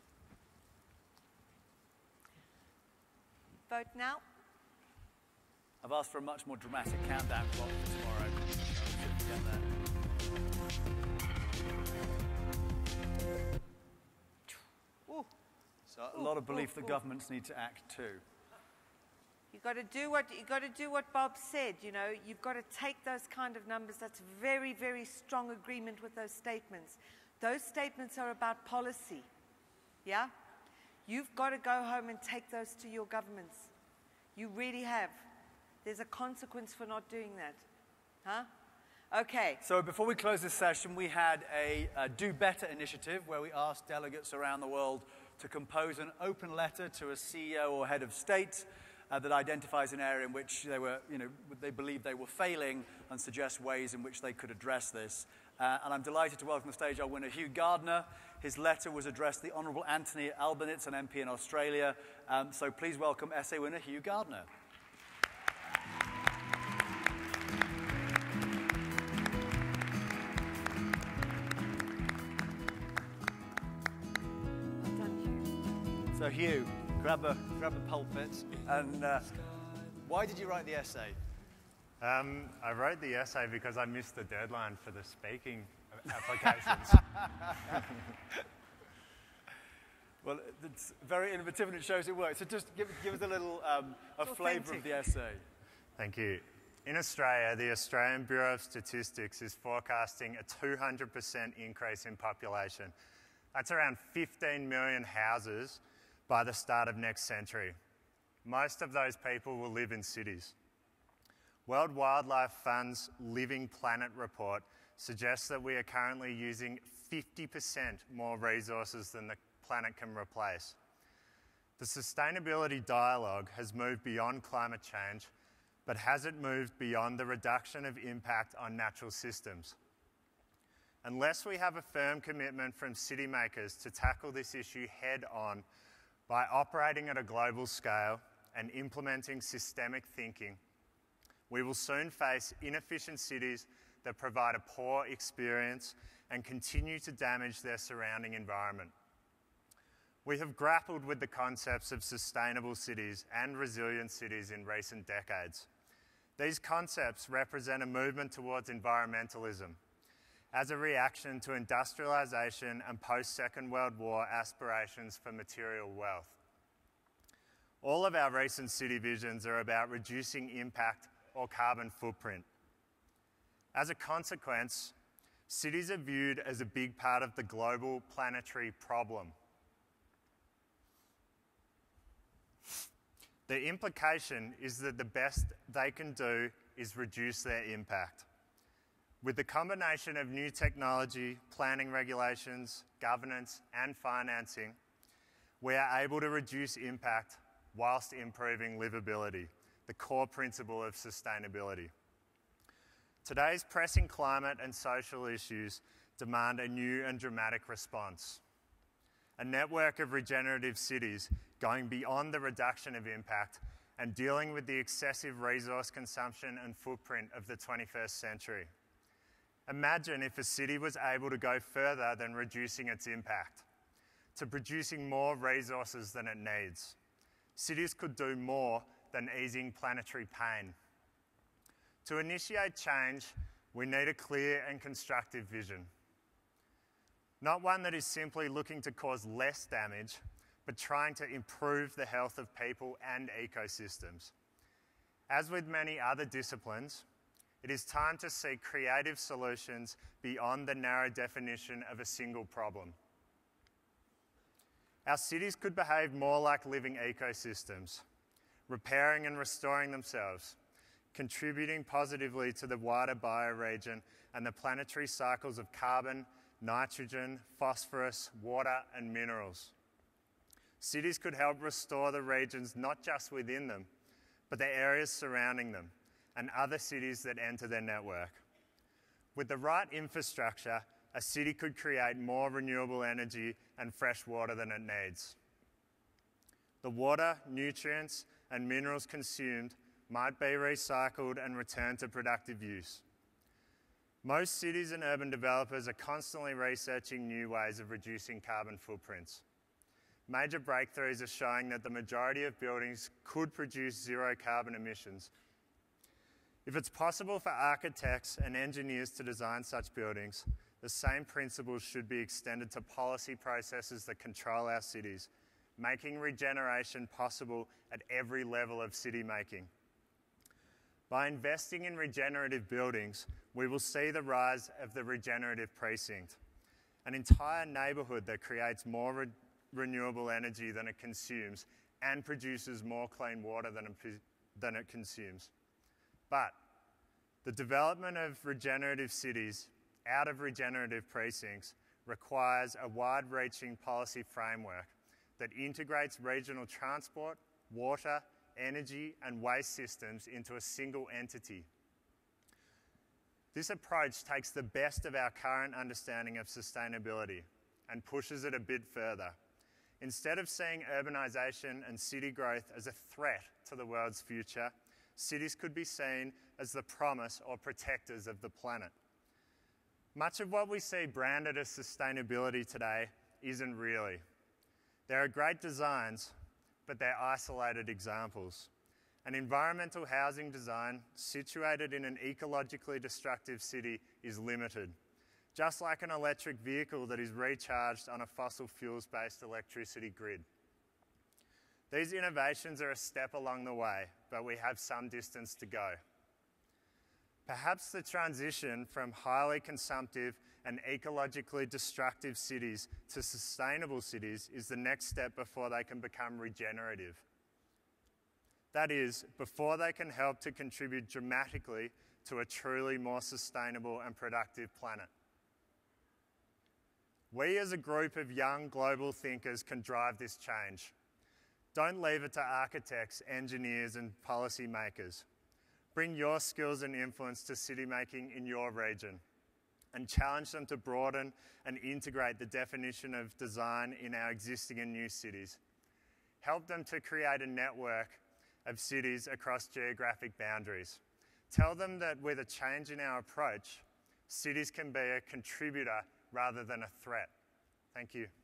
Vote now. I've asked for a much more dramatic countdown clock for tomorrow. So get that. Ooh. So a lot of belief that governments need to act too. You got to do what you got to do what Bob said. You know, you've got to take those kind of numbers. That's very, very strong agreement with those statements. Those statements are about policy. Yeah, you've got to go home and take those to your governments. You really have. There's a consequence for not doing that, huh? Okay. So before we close this session, we had a, a Do Better initiative where we asked delegates around the world to compose an open letter to a C E O or head of state Uh, that identifies an area in which they were, you know, they believe they were failing and suggests ways in which they could address this. Uh, and I'm delighted to welcome to the stage our winner, Hugh Gardner. His letter was addressed to the Honourable Anthony Albanese, an M P in Australia. Um, so please welcome essay winner Hugh Gardner. So Hugh, grab a, grab a pulpit, and uh, why did you write the essay? Um, I wrote the essay because I missed the deadline for the speaking applications. Well, it's very innovative and it shows it works. So just give, give us a little, um, a flavour of the essay. Thank you. In Australia, the Australian Bureau of Statistics is forecasting a two hundred percent increase in population. That's around fifteen million houses by the start of next century. Most of those people will live in cities. World Wildlife Fund's Living Planet report suggests that we are currently using fifty percent more resources than the planet can replace. The sustainability dialogue has moved beyond climate change, but has it moved beyond the reduction of impact on natural systems? Unless we have a firm commitment from city makers to tackle this issue head on by operating at a global scale and implementing systemic thinking, we will soon face inefficient cities that provide a poor experience and continue to damage their surrounding environment. We have grappled with the concepts of sustainable cities and resilient cities in recent decades. These concepts represent a movement towards environmentalism as a reaction to industrialisation and post-Second World War aspirations for material wealth. All of our recent city visions are about reducing impact or carbon footprint. As a consequence, cities are viewed as a big part of the global planetary problem. The implication is that the best they can do is reduce their impact. With the combination of new technology, planning regulations, governance, and financing, we are able to reduce impact whilst improving livability, the core principle of sustainability. Today's pressing climate and social issues demand a new and dramatic response. A network of regenerative cities going beyond the reduction of impact and dealing with the excessive resource consumption and footprint of the twenty-first century. Imagine if a city was able to go further than reducing its impact, to producing more resources than it needs. Cities could do more than easing planetary pain. To initiate change, we need a clear and constructive vision. Not one that is simply looking to cause less damage, but trying to improve the health of people and ecosystems. As with many other disciplines, it is time to seek creative solutions beyond the narrow definition of a single problem. Our cities could behave more like living ecosystems, repairing and restoring themselves, contributing positively to the wider bioregion and the planetary cycles of carbon, nitrogen, phosphorus, water, and minerals. Cities could help restore the regions not just within them, but the areas surrounding them and other cities that enter their network. With the right infrastructure, a city could create more renewable energy and fresh water than it needs. The water, nutrients, and minerals consumed might be recycled and returned to productive use. Most cities and urban developers are constantly researching new ways of reducing carbon footprints. Major breakthroughs are showing that the majority of buildings could produce zero carbon emissions. If it's possible for architects and engineers to design such buildings, the same principles should be extended to policy processes that control our cities, making regeneration possible at every level of city making. By investing in regenerative buildings, we will see the rise of the regenerative precinct, an entire neighbourhood that creates more re renewable energy than it consumes and produces more clean water than it, than it consumes. But the development of regenerative cities out of regenerative precincts requires a wide-reaching policy framework that integrates regional transport, water, energy, and waste systems into a single entity. This approach takes the best of our current understanding of sustainability and pushes it a bit further. Instead of seeing urbanisation and city growth as a threat to the world's future, cities could be seen as the promise or protectors of the planet. Much of what we see branded as sustainability today isn't really. There are great designs, but they're isolated examples. An environmental housing design situated in an ecologically destructive city is limited, just like an electric vehicle that is recharged on a fossil fuels-based electricity grid. These innovations are a step along the way, but we have some distance to go. Perhaps the transition from highly consumptive and ecologically destructive cities to sustainable cities is the next step before they can become regenerative. That is, before they can help to contribute dramatically to a truly more sustainable and productive planet. We as a group of young global thinkers can drive this change. Don't leave it to architects, engineers, and policy makers. Bring your skills and influence to city making in your region and challenge them to broaden and integrate the definition of design in our existing and new cities. Help them to create a network of cities across geographic boundaries. Tell them that with a change in our approach, cities can be a contributor rather than a threat. Thank you.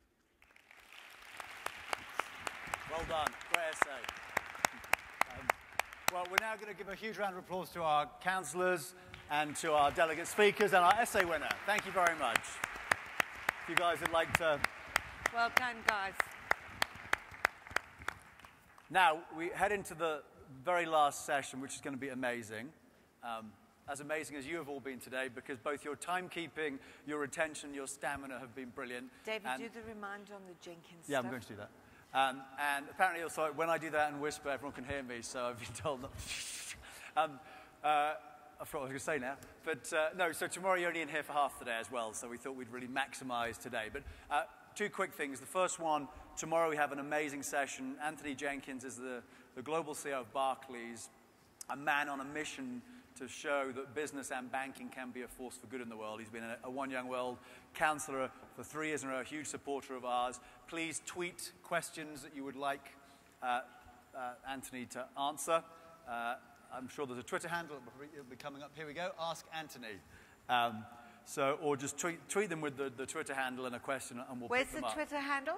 Well done. Great essay. Um, well, we're now going to give a huge round of applause to our counsellors and to our delegate speakers and our essay winner. Thank you very much. If you guys would like to... Well done, guys. Now, we head into the very last session, which is going to be amazing. Um, as amazing as you have all been today, because both your timekeeping, your attention, your stamina have been brilliant. David, and do the reminder on the Jenkins Yeah, stuff. I'm going to do that. Um, and apparently also, when I do that and whisper, everyone can hear me, so I've been told not um, uh, I forgot what I was going to say now. But uh, no, so tomorrow you're only in here for half the day as well, so we thought we'd really maximize today. But uh, two quick things. The first one, tomorrow we have an amazing session. Anthony Jenkins is the, the global C E O of Barclays, a man on a mission to show that business and banking can be a force for good in the world. He's been a, a One Young World Counsellor for three years in a row, a huge supporter of ours. Please tweet questions that you would like uh, uh, Anthony to answer. Uh, I'm sure there's a Twitter handle, it'll be coming up. Here we go, Ask Anthony. Um, so, or just tweet, tweet them with the, the Twitter handle and a question, and we'll Where's pick them the up. Twitter handle?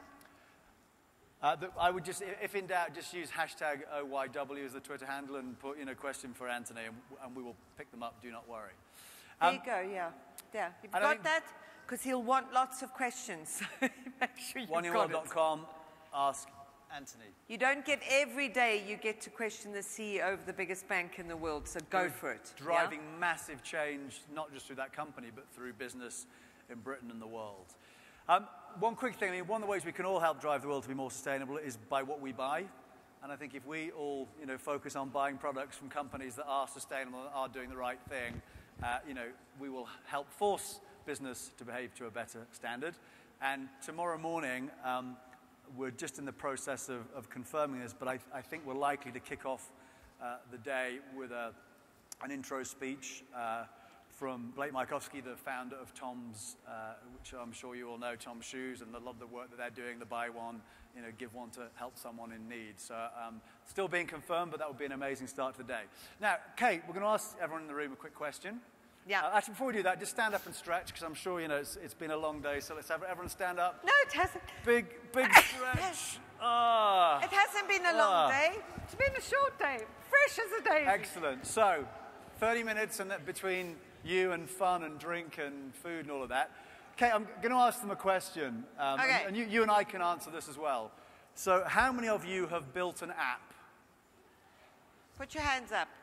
Uh, the, I would just, if in doubt, just use hashtag O Y W as the Twitter handle and put in a question for Anthony, and, and we will pick them up, do not worry. Um, there you go, yeah. Yeah, you've and got I think- that? Because he'll want lots of questions. So make sure you've one young got world it. dot com, Ask Anthony. You don't get every day you get to question the C E O of the biggest bank in the world, so go We're for it. Driving yeah? massive change, not just through that company, but through business in Britain and the world. Um, one quick thing, I mean, one of the ways we can all help drive the world to be more sustainable is by what we buy. And I think if we all, you know, focus on buying products from companies that are sustainable and are doing the right thing, uh, you know, we will help force business to behave to a better standard. And tomorrow morning, um, we're just in the process of, of confirming this, but I, I think we're likely to kick off uh, the day with a, an intro speech uh, from Blake Markowski, the founder of Tom's, uh, which I'm sure you all know, Tom's Shoes, and a lot of the work that they're doing, the buy one, you know, give one to help someone in need. So um, still being confirmed, but that would be an amazing start to the day. Now, Kate, we're going to ask everyone in the room a quick question. Yeah. Uh, actually, before we do that, just stand up and stretch, because I'm sure, you know, it's, it's been a long day, so let's have everyone stand up. No, it hasn't. Big, big stretch. Ah. It hasn't been a long Ah. day. It's been a short day. Fresh as a daisy. Excellent. So, thirty minutes and that between you and fun and drink and food and all of that. Okay, I'm going to ask them a question. Um, Okay. And, and you, you and I can answer this as well. So, how many of you have built an app? Put your hands up.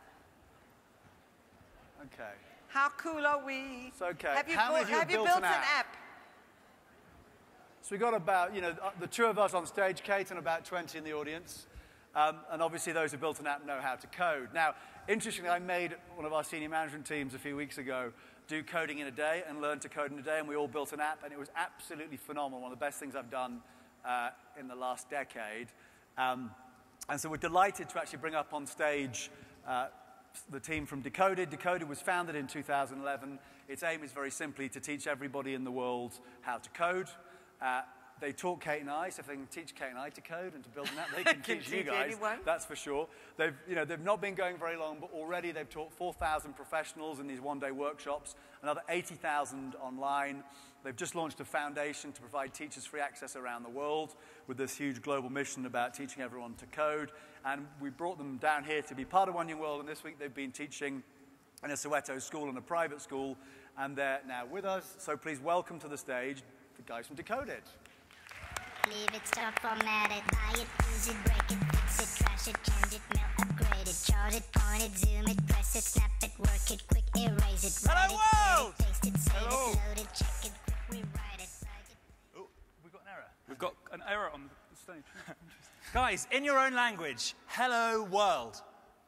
Okay. How cool are we? It's okay. Have you, How many built, of you have you built built an an app? app? So we got about, you know, uh, the two of us on stage, Kate, and about twenty in the audience. Um, and obviously those who built an app know how to code. Now, interestingly, I made one of our senior management teams a few weeks ago do coding in a day and learn to code in a day, and we all built an app, and it was absolutely phenomenal. One of the best things I've done uh, in the last decade. Um, and so we're delighted to actually bring up on stage uh, the team from Decoded. Decoded was founded in two thousand eleven. Its aim is very simply to teach everybody in the world how to code. Uh, they taught Kate and I, so if they can teach Kate and I to code and to build an app, they can, Can teach you teach guys. anyone. That's for sure. They've, you know, they've not been going very long, but already they've taught four thousand professionals in these one-day workshops, another eighty thousand online. They've just launched a foundation to provide teachers free access around the world with this huge global mission about teaching everyone to code. And we brought them down here to be part of One Young World, and this week they've been teaching in a Soweto school and a private school, and they're now with us. So please welcome to the stage the guys from Decoded. Leave it, stop, format it, buy it, use it, break it, fix it, trash it, change it, mail, upgrade it, chart it, point it, zoom it, press it, snap it, work it, quick erase it, write Hello, it, edit, paste it, save Hello. it, load it, check it, quick rewrite it, write it. Oh, we've got an error. We've got an error on the stage. Guys, in your own language, hello world.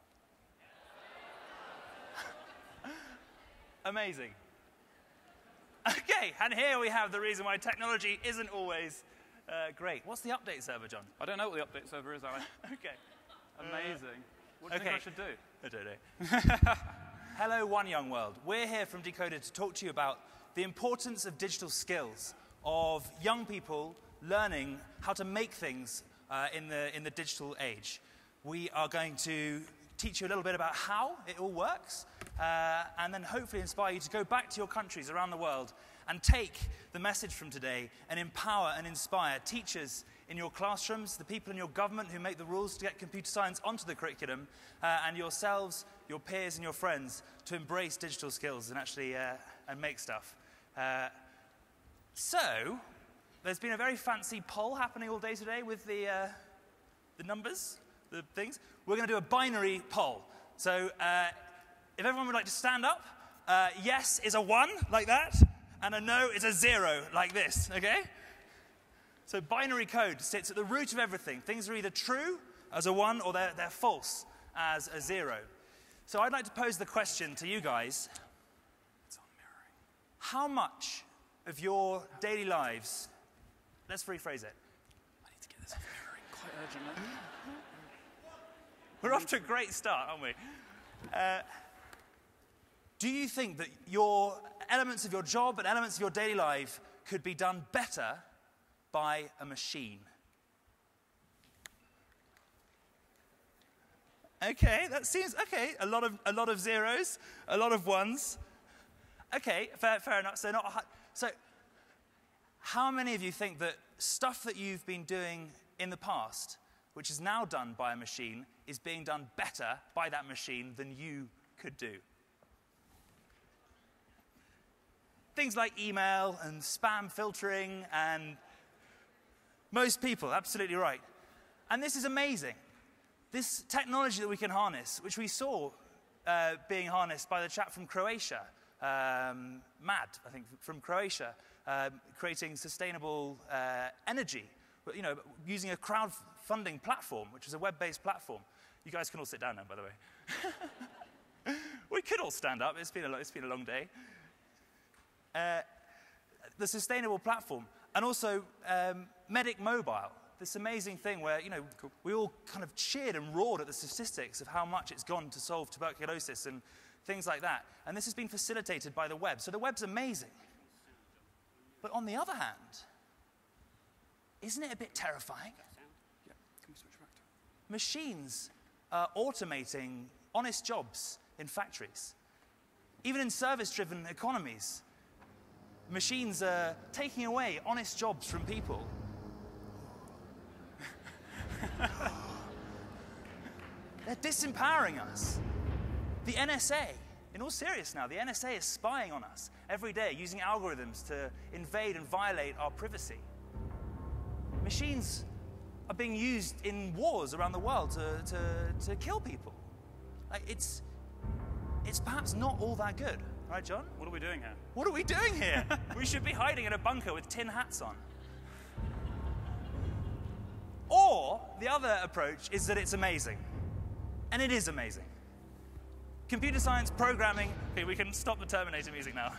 Amazing. Okay, and here we have the reason why technology isn't always uh, great. What's the update server, John? I don't know what the update server is, Alan. Okay. Amazing. What do you Okay. think I should do? I don't know. Hello, One Young World. We're here from Decoded to talk to you about the importance of digital skills, of young people learning how to make things uh, in, the, in the digital age. We are going to teach you a little bit about how it all works, uh, and then hopefully inspire you to go back to your countries around the world and take the message from today and empower and inspire teachers in your classrooms, the people in your government who make the rules to get computer science onto the curriculum, uh, and yourselves, your peers and your friends to embrace digital skills and actually uh, and make stuff. Uh, so, there's been a very fancy poll happening all day today with the, uh, the numbers. the things. We're going to do a binary poll. So uh, if everyone would like to stand up, uh, yes is a one, like that, and a no is a zero, like this, okay? So binary code sits at the root of everything. Things are either true as a one or they're, they're false as a zero. So I'd like to pose the question to you guys. It's on mirroring. How much of your daily lives, let's rephrase it. I need to get this mirroring quite urgently. We're off to a great start, aren't we? Uh, do you think that your elements of your job and elements of your daily life could be done better by a machine? Okay, that seems, okay, a lot of, a lot of zeros, a lot of ones. Okay, fair, fair enough. So, not, so how many of you think that stuff that you've been doing in the past, which is now done by a machine, is being done better by that machine than you could do? Things like email and spam filtering, and most people, absolutely right. And this is amazing. This technology that we can harness, which we saw uh, being harnessed by the chap from Croatia, um, Mad, I think, from Croatia, uh, creating sustainable uh, energy, you know, using a crowdfunding platform, which is a web-based platform. You guys can all sit down now, by the way. We could all stand up. It's been a, it's been a long day. Uh, the sustainable platform, and also um, Medic Mobile, this amazing thing where, you know, cool. we all kind of cheered and roared at the statistics of how much it's gone to solve tuberculosis and things like that. And this has been facilitated by the web. So the web's amazing. But on the other hand, isn't it a bit terrifying? Yeah. Can we switch back to? Machines are automating honest jobs in factories. Even in service-driven economies, machines are taking away honest jobs from people. They're disempowering us. The N S A, in all seriousness now, the N S A is spying on us every day, using algorithms to invade and violate our privacy. Machines are being used in wars around the world to, to, to kill people. Like, it's, it's perhaps not all that good. Right, John? What are we doing here? What are we doing here? We should be hiding in a bunker with tin hats on. Or, the other approach is that it's amazing. And it is amazing. Computer science, programming... Okay, we can stop the Terminator music now.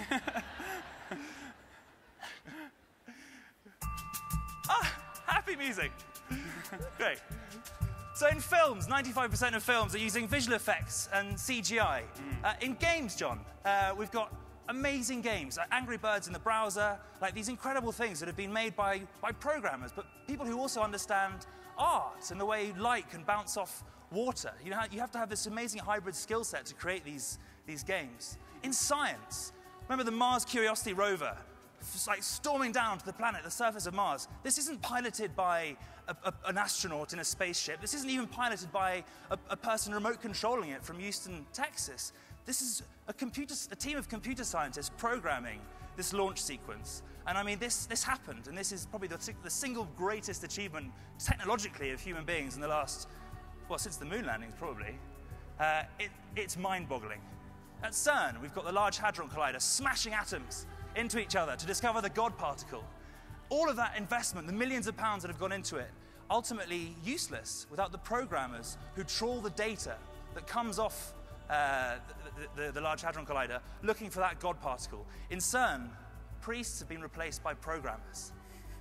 Ah, happy music. Great. So in films, ninety-five percent of films are using visual effects and C G I. Mm. Uh, in games, John, uh, we've got amazing games, like Angry Birds in the browser, like these incredible things that have been made by, by programmers, but people who also understand art and the way light can bounce off water. You know, you have to have this amazing hybrid skill set to create these, these games. In science, remember the Mars Curiosity rover? It's like storming down to the planet, the surface of Mars. This isn't piloted by a, a, an astronaut in a spaceship. This isn't even piloted by a, a person remote controlling it from Houston, Texas. This is a, computer, a team of computer scientists programming this launch sequence. And I mean, this, this happened, and this is probably the, the single greatest achievement technologically of human beings in the last, well, since the moon landings, probably. Uh, it, it's mind-boggling. At CERN, we've got the Large Hadron Collider smashing atoms into each other to discover the God particle. All of that investment, the millions of pounds that have gone into it, ultimately useless without the programmers who trawl the data that comes off uh, the, the, the Large Hadron Collider looking for that God particle. In CERN, priests have been replaced by programmers.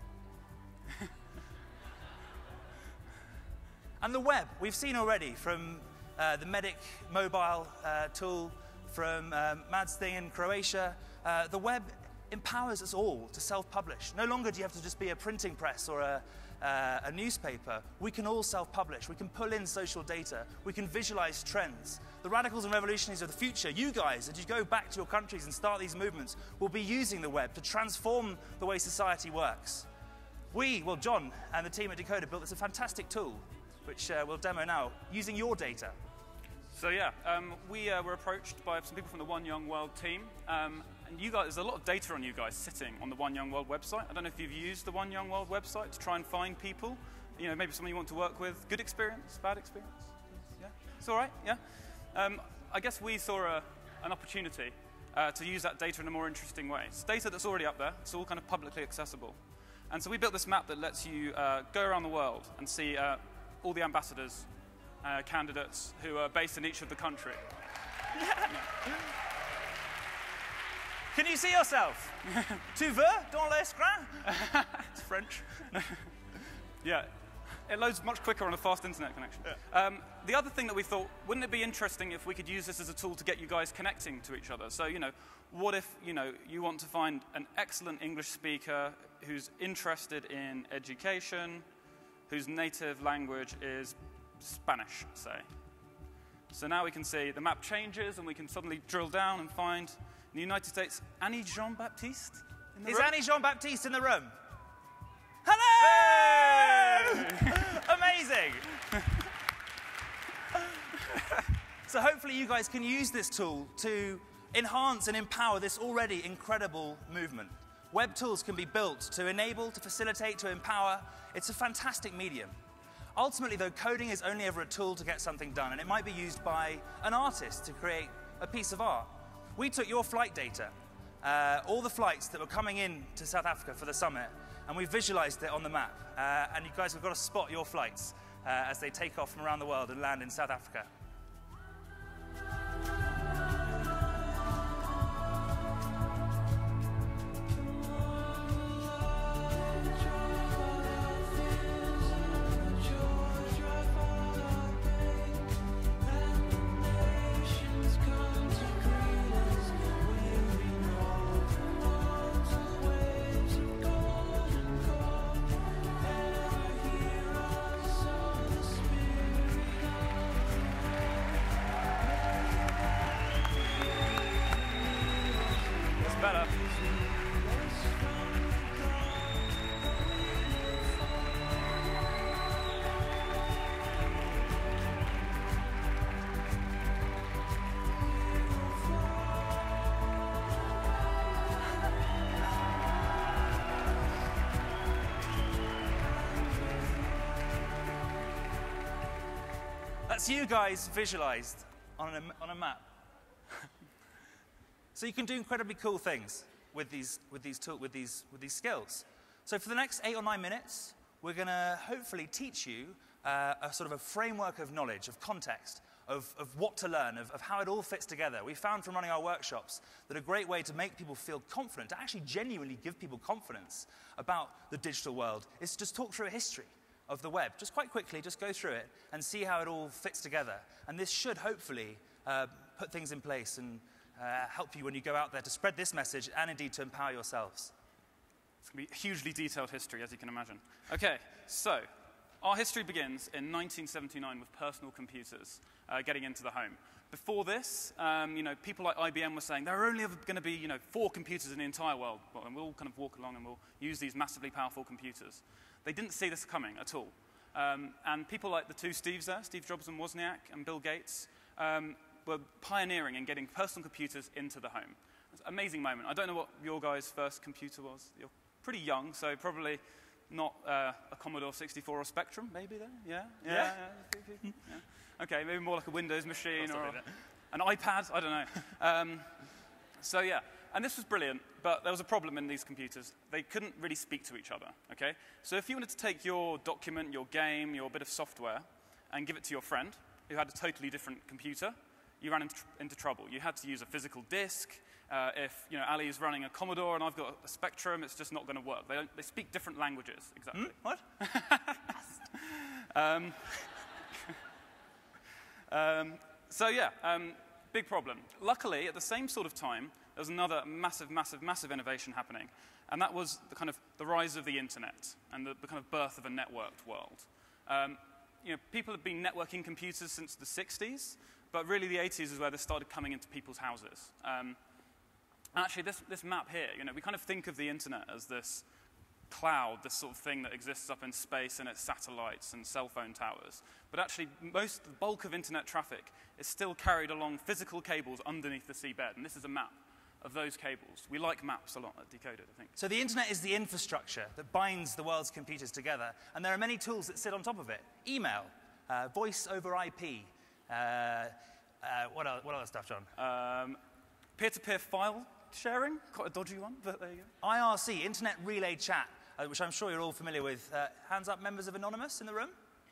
And the web, we've seen already from uh, the Medic Mobile uh, tool, from um, Mad's thing in Croatia, uh, the web empowers us all to self-publish. No longer do you have to just be a printing press or a, uh, a newspaper. We can all self-publish. We can pull in social data. We can visualize trends. The radicals and revolutionaries of the future, you guys, as you go back to your countries and start these movements, will be using the web to transform the way society works. We, well, John and the team at Decoded built this a fantastic tool, which uh, we'll demo now, using your data. So yeah, um, we uh, were approached by some people from the One Young World team, um, and you guys, there's a lot of data on you guys sitting on the One Young World website. I don't know if you've used the One Young World website to try and find people You know, maybe someone you want to work with. Good experience, bad experience? Yeah, it's all right, yeah? Um, I guess we saw a, an opportunity uh, to use that data in a more interesting way. It's data that's already up there. It's all kind of publicly accessible. And so we built this map that lets you uh, go around the world and see uh, all the ambassadors, uh, candidates who are based in each of the country. Can you see yourself? Tu veux dans l'escran? It's French. Yeah, it loads much quicker on a fast internet connection. Yeah. Um, the other thing that we thought, wouldn't it be interesting if we could use this as a tool to get you guys connecting to each other? So, you know, what if, you know, you want to find an excellent English speaker who's interested in education, whose native language is Spanish, say. So now we can see the map changes and we can suddenly drill down and find in the United States, Annie Jean-Baptiste in the Is room? Annie Jean-Baptiste in the room? Hello! Amazing! So hopefully you guys can use this tool to enhance and empower this already incredible movement. Web tools can be built to enable, to facilitate, to empower. It's a fantastic medium. Ultimately, though, coding is only ever a tool to get something done, and it might be used by an artist to create a piece of art. We took your flight data, uh, all the flights that were coming in to South Africa for the summit, and we visualized it on the map. Uh, and you guys have got to spot your flights uh, as they take off from around the world and land in South Africa. That's you guys visualized on a, on a map. So you can do incredibly cool things with these, with, these tool, with, these, with these skills. So for the next eight or nine minutes, we're going to hopefully teach you uh, a sort of a framework of knowledge, of context, of, of what to learn, of, of how it all fits together. We found from running our workshops that a great way to make people feel confident, to actually genuinely give people confidence about the digital world, is to just talk through a history of the web. Just quite quickly, just go through it and see how it all fits together. And this should hopefully uh, put things in place and uh, help you when you go out there to spread this message and indeed to empower yourselves. It's going to be a hugely detailed history, as you can imagine. Okay, so our history begins in nineteen seventy-nine with personal computers uh, getting into the home. Before this, um, you know, people like I B M were saying there are only ever going to be, you know, four computers in the entire world, well, and we'll all kind of walk along and we'll use these massively powerful computers. They didn't see this coming at all. Um, and people like the two Steves there, Steve Jobs and Wozniak and Bill Gates, um, were pioneering in getting personal computers into the home. It's an amazing moment. I don't know what your guys' first computer was. You're pretty young, so probably not uh, a Commodore sixty-four or Spectrum, maybe there? Yeah? Yeah? Yeah. yeah. yeah. Okay, maybe more like a Windows machine or a, an iPad, I don't know. Um, so yeah. And this was brilliant, but there was a problem in these computers. They couldn't really speak to each other, okay? So if you wanted to take your document, your game, your bit of software, and give it to your friend, who had a totally different computer, you ran into, tr into trouble. You had to use a physical disk. Uh, if, you know, Ali is running a Commodore and I've got a Spectrum, it's just not going to work. They, don't, they speak different languages, exactly. Hmm? What? um, um, so yeah, um, big problem. Luckily, at the same sort of time, there was another massive, massive, massive innovation happening, and that was the kind of the rise of the internet and the, the kind of birth of a networked world. Um, you know, people have been networking computers since the sixties, but really the eighties is where they started coming into people's houses. Um, actually, this, this map here, you know, we kind of think of the internet as this cloud, this sort of thing that exists up in space and its satellites and cell phone towers. But actually, most, the bulk of internet traffic is still carried along physical cables underneath the seabed, and this is a map of those cables. We like maps a lot at Decoded, I think. So the internet is the infrastructure that binds the world's computers together, and there are many tools that sit on top of it. Email, uh, voice over I P, uh, uh, what, other, what other stuff, John? Um, peer-to-peer file sharing, quite a dodgy one, but there you go. I R C, Internet Relay Chat, uh, which I'm sure you're all familiar with. Uh, hands up, members of Anonymous in the room?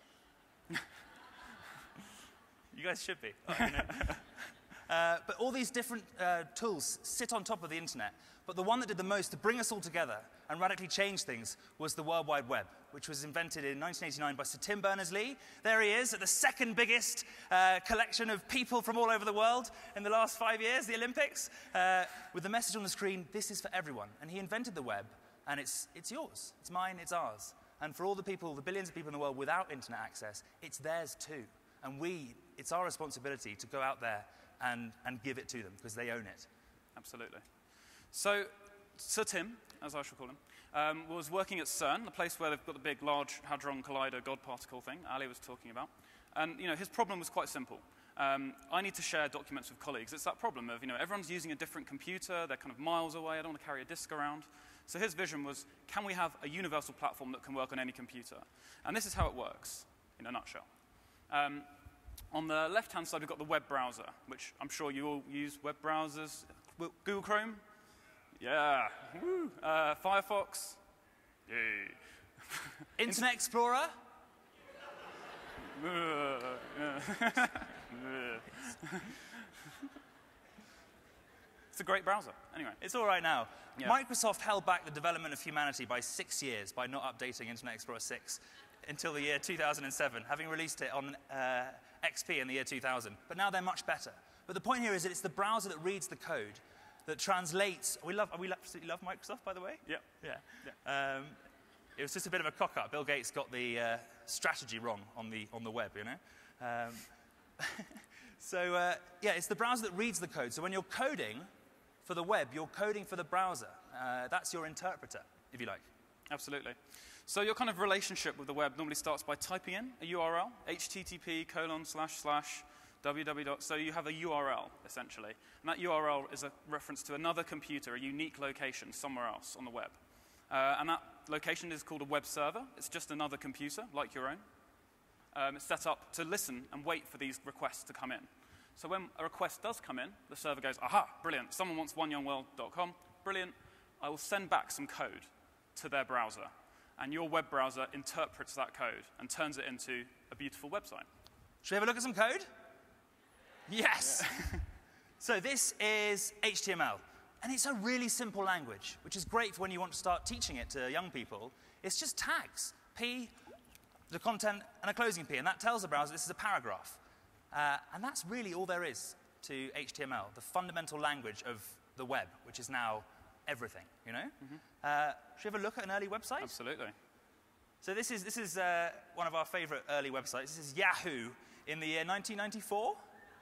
You guys should be. Oh, you know. uh, but all these different uh, tools sit on top of the internet. But the one that did the most to bring us all together and radically change things was the World Wide Web, which was invented in nineteen eighty-nine by Sir Tim Berners-Lee. There he is at the second biggest uh, collection of people from all over the world in the last five years, the Olympics, uh, with the message on the screen, this is for everyone. And he invented the web, and it's, it's yours. It's mine, it's ours. And for all the people, the billions of people in the world without internet access, it's theirs too. And we, it's our responsibility to go out there and, and give it to them, because they own it. Absolutely. So, Sir Tim, as I shall call him, um, was working at CERN, the place where they've got the big, large Hadron Collider God particle thing Ali was talking about. And, you know, his problem was quite simple. Um, I need to share documents with colleagues. It's that problem of, you know, everyone's using a different computer, they're kind of miles away, I don't want to carry a disk around. So his vision was, can we have a universal platform that can work on any computer? And this is how it works, in a nutshell. Um, on the left-hand side, we've got the web browser, which I'm sure you all use web browsers. Google Chrome? Yeah. Woo. Uh, Firefox? Yay. Internet Explorer? It's a great browser. Anyway. It's all right now. Yeah. Microsoft held back the development of humanity by six years by not updating Internet Explorer six until the year two thousand seven, having released it on uh, X P in the year two thousand. But now they're much better. But the point here is that it's the browser that reads the code, that translates. We love, we absolutely love Microsoft, by the way. Yeah. Yeah. yeah. Um, it was just a bit of a cock-up. Bill Gates got the uh, strategy wrong on the, on the web, you know. Um, so, uh, yeah, it's the browser that reads the code. So when you're coding for the web, you're coding for the browser. Uh, that's your interpreter, if you like. Absolutely. So your kind of relationship with the web normally starts by typing in a U R L, H T T P colon slash slash www. So you have a U R L, essentially. And that U R L is a reference to another computer, a unique location somewhere else on the web. Uh, and that location is called a web server. It's just another computer, like your own. Um, it's set up to listen and wait for these requests to come in. So when a request does come in, the server goes, aha, brilliant, someone wants one young world dot com, brilliant. I will send back some code to their browser. And your web browser interprets that code and turns it into a beautiful website. Should we have a look at some code? Yes. Yeah. So this is H T M L. And it's a really simple language, which is great for when you want to start teaching it to young people. It's just tags. P, the content, and a closing P. And that tells the browser this is a paragraph. Uh, and that's really all there is to H T M L, the fundamental language of the web, which is now everything, you know? Mm-hmm. uh, should we have a look at an early website? Absolutely. So this is, this is uh, one of our favorite early websites. This is Yahoo in the year nineteen ninety-four.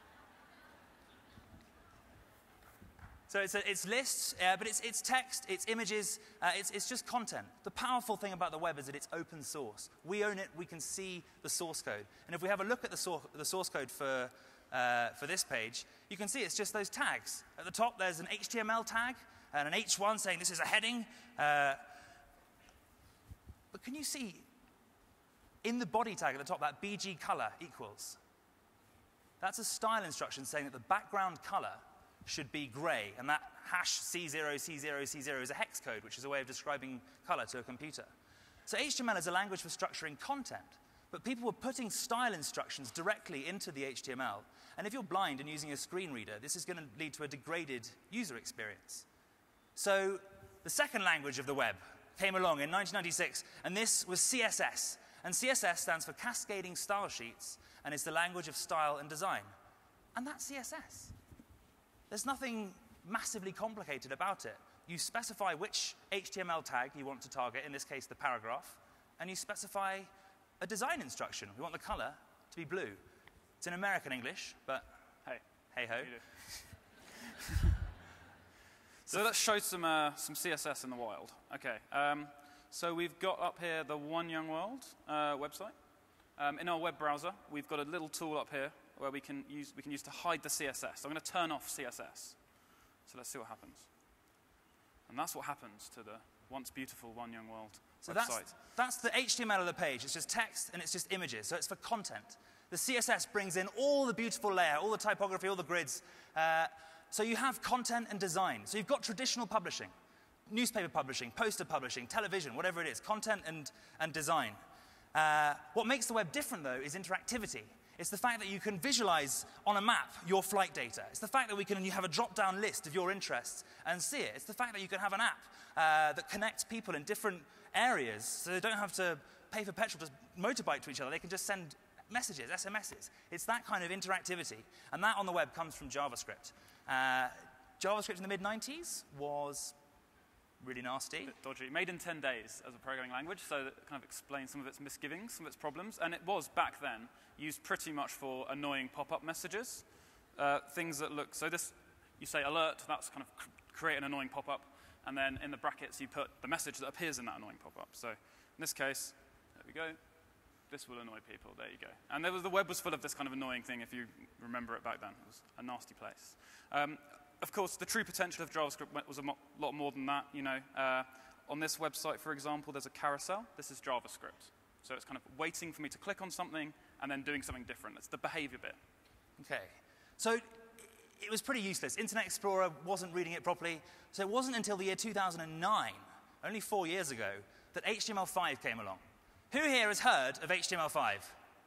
So it's, a, it's lists, uh, but it's, it's text, it's images, uh, it's, it's just content. The powerful thing about the web is that it's open source. We own it, we can see the source code. And if we have a look at the, sor the source code for, uh, for this page, you can see it's just those tags. At the top, there's an H T M L tag, and an H one saying this is a heading. Uh, but can you see, in the body tag at the top, that B G color equals? That's a style instruction saying that the background color should be gray, and that hash C zero, C zero, C zero is a hex code, which is a way of describing color to a computer. So H T M L is a language for structuring content, but people were putting style instructions directly into the H T M L. And if you're blind and using a screen reader, this is going to lead to a degraded user experience. So the second language of the web came along in nineteen ninety-six, and this was C S S. And C S S stands for Cascading Style Sheets, and is the language of style and design. And that's C S S. There's nothing massively complicated about it. You specify which H T M L tag you want to target, in this case the paragraph, and you specify a design instruction. We want the color to be blue. It's in American English, but hey, hey-ho. So let's show some, uh, some C S S in the wild. Okay, um, so we've got up here the One Young World uh, website. Um, in our web browser, we've got a little tool up here where we can use, we can use to hide the C S S. So I'm going to turn off C S S. So let's see what happens. And that's what happens to the once beautiful One Young World so website. That's, that's the H T M L of the page. It's just text and it's just images. So it's for content. The C S S brings in all the beautiful layout, all the typography, all the grids. Uh, so you have content and design. So you've got traditional publishing, newspaper publishing, poster publishing, television, whatever it is, content and, and design. Uh, what makes the web different, though, is interactivity. It's the fact that you can visualize on a map your flight data. It's the fact that we can you have a drop-down list of your interests and see it. It's the fact that you can have an app uh, that connects people in different areas so they don't have to pay for petrol to motorbike to each other. They can just send messages, S M Ses. It's that kind of interactivity. And that on the web comes from JavaScript. Uh, JavaScript in the mid nineties was really nasty. A bit dodgy. Made in ten days as a programming language, so that kind of explains some of its misgivings, some of its problems. And it was, back then, used pretty much for annoying pop-up messages. Uh, things that look, so this, you say alert, that's kind of cr create an annoying pop-up. And then in the brackets, you put the message that appears in that annoying pop-up. So in this case, there we go. This will annoy people. There you go. And there was, the web was full of this kind of annoying thing, if you remember it back then. It was a nasty place. Um, Of course, the true potential of JavaScript was a mo lot more than that. You know, uh, on this website, for example, there's a carousel. This is JavaScript. So it's kind of waiting for me to click on something and then doing something different. It's the behavior bit. Okay. So it was pretty useless. Internet Explorer wasn't reading it properly. So it wasn't until the year two thousand nine, only four years ago, that H T M L five came along. Who here has heard of H T M L five?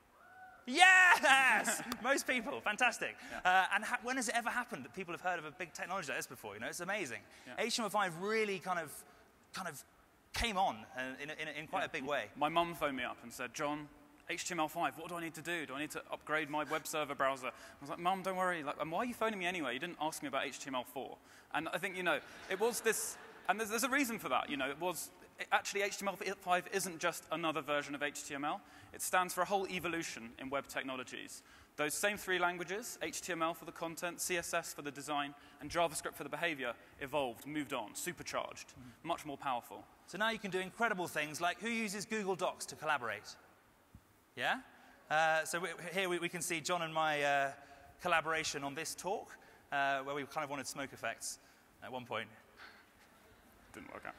Yes! Most people. Fantastic. Yeah. Uh, and ha when has it ever happened that people have heard of a big technology like this before? You know, it's amazing. Yeah. H T M L five really kind of, kind of came on uh, in, a, in, a, in quite yeah. a big way. My mum phoned me up and said, John, H T M L five, what do I need to do? Do I need to upgrade my web server browser? I was like, Mum, don't worry. Like, and why are you phoning me anyway? You didn't ask me about H T M L four. And I think, you know, it was this, and there's, there's a reason for that. You know, it was, it, actually, H T M L five isn't just another version of H T M L. It stands for a whole evolution in web technologies. Those same three languages, H T M L for the content, C S S for the design, and JavaScript for the behavior, evolved, moved on, supercharged, mm-hmm. much more powerful. So now you can do incredible things like who uses Google Docs to collaborate? Yeah? Uh, so we, here we, we can see John and my uh, collaboration on this talk, uh, where we kind of wanted smoke effects at one point. Didn't work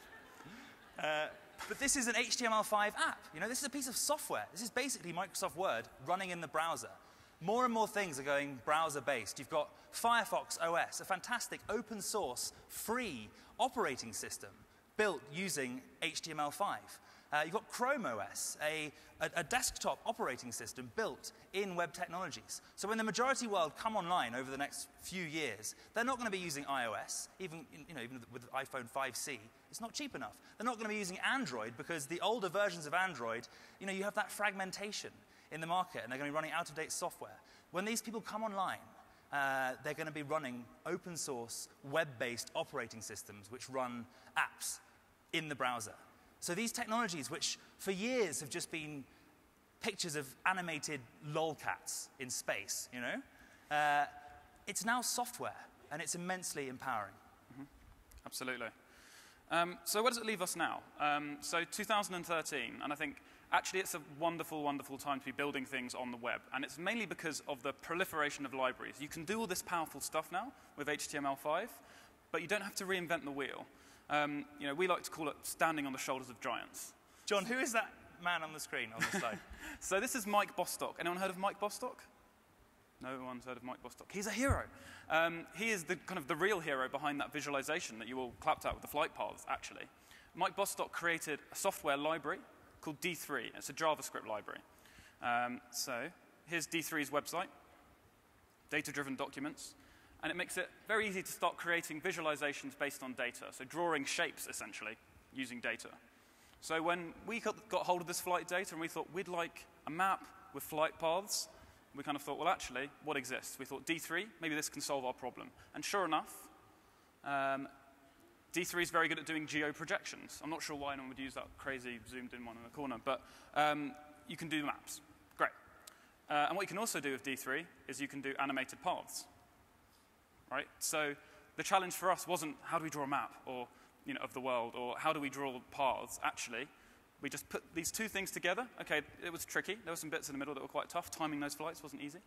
out. Uh, But this is an H T M L five app. You know, this is a piece of software. This is basically Microsoft Word running in the browser. More and more things are going browser-based. You've got Firefox O S, a fantastic open source, free operating system built using H T M L five. Uh, you've got Chrome O S, a, a, a desktop operating system built in web technologies. So when the majority world come online over the next few years, they're not going to be using iOS, even, you know, even with iPhone five C. It's not cheap enough. They're not going to be using Android because the older versions of Android, you know, you have that fragmentation in the market, and they're going to be running out-of-date software. When these people come online, uh, they're going to be running open-source, web-based operating systems which run apps in the browser. So these technologies, which for years have just been pictures of animated lolcats in space, you know, uh, it's now software, and it's immensely empowering. Mm-hmm. Absolutely. Um, so where does it leave us now? Um, so two thousand thirteen, and I think actually it's a wonderful, wonderful time to be building things on the web, and it's mainly because of the proliferation of libraries. You can do all this powerful stuff now with H T M L five, but you don't have to reinvent the wheel. Um, you know, we like to call it standing on the shoulders of giants. John, who is that man on the screen on the slide? So this is Mike Bostock. Anyone heard of Mike Bostock? No one's heard of Mike Bostock. He's a hero. Um, he is the kind of the real hero behind that visualization that you all clapped at with the flight paths, actually. Mike Bostock created a software library called D three. It's a JavaScript library. Um, so here's D three's website, data-driven documents. And it makes it very easy to start creating visualizations based on data, so drawing shapes, essentially, using data. So when we got, got hold of this flight data and we thought we'd like a map with flight paths, we kind of thought, well, actually, what exists? We thought D three, maybe this can solve our problem. And sure enough, um, D three is very good at doing geo-projections. I'm not sure why anyone would use that crazy zoomed-in one in the corner, but um, you can do maps. Great. Uh, and what you can also do with D three is you can do animated paths. Right? So the challenge for us wasn't how do we draw a map or, you know, of the world, or how do we draw paths. Actually, we just put these two things together. Okay, it was tricky. There were some bits in the middle that were quite tough. Timing those flights wasn't easy.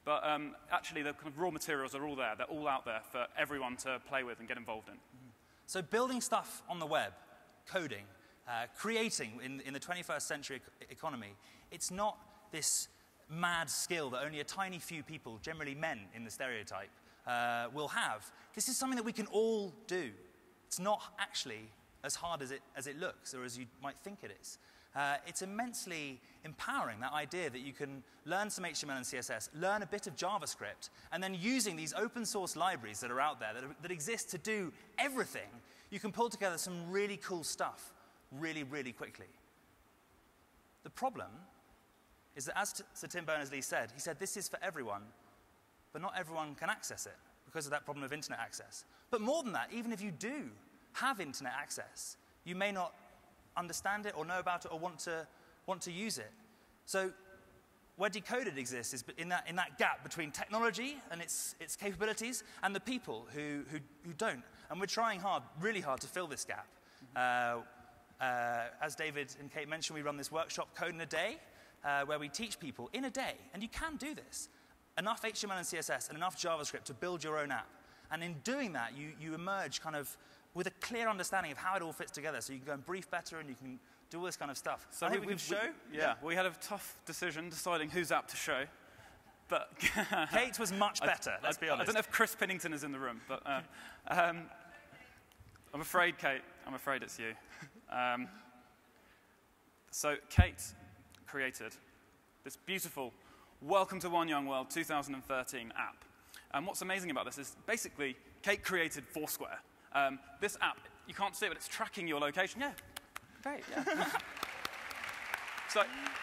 But um, actually, the kind of raw materials are all there. They're all out there for everyone to play with and get involved in. Mm-hmm. So building stuff on the web, coding, uh, creating in, in the twenty-first century e economy, it's not this mad skill that only a tiny few people, generally men in the stereotype, uh, will have. This is something that we can all do. It's not actually as hard as it, as it looks or as you might think it is. Uh, it's immensely empowering, that idea that you can learn some H T M L and C S S, learn a bit of JavaScript, and then using these open source libraries that are out there, that, are, that exist to do everything, you can pull together some really cool stuff really, really quickly. The problem is that, as Sir Tim Berners-Lee said, he said this is for everyone, but not everyone can access it because of that problem of internet access. But more than that, even if you do have internet access, you may not understand it or know about it or want to, want to use it. So where Decoded exists is in that, in that gap between technology and its, its capabilities and the people who, who, who don't. And we're trying hard, really hard, to fill this gap. Mm-hmm. uh, uh, as David and Kate mentioned, we run this workshop, Code in a Day, uh, where we teach people in a day, and you can do this, enough H T M L and C S S and enough JavaScript to build your own app. And in doing that, you, you emerge kind of with a clear understanding of how it all fits together, so you can go and brief better and you can do all this kind of stuff. So I think we, we can show. We, yeah, yeah, we had a tough decision deciding whose app to show. But Kate was much better, I, let's be honest. I don't know if Chris Pennington is in the room, but uh, um, I'm afraid, Kate, I'm afraid it's you. Um, so Kate created this beautiful Welcome to One Young World two thousand thirteen app. And what's amazing about this is basically Kate created Foursquare. Um, this app, you can't see it, but it's tracking your location. Yeah, great, yeah. So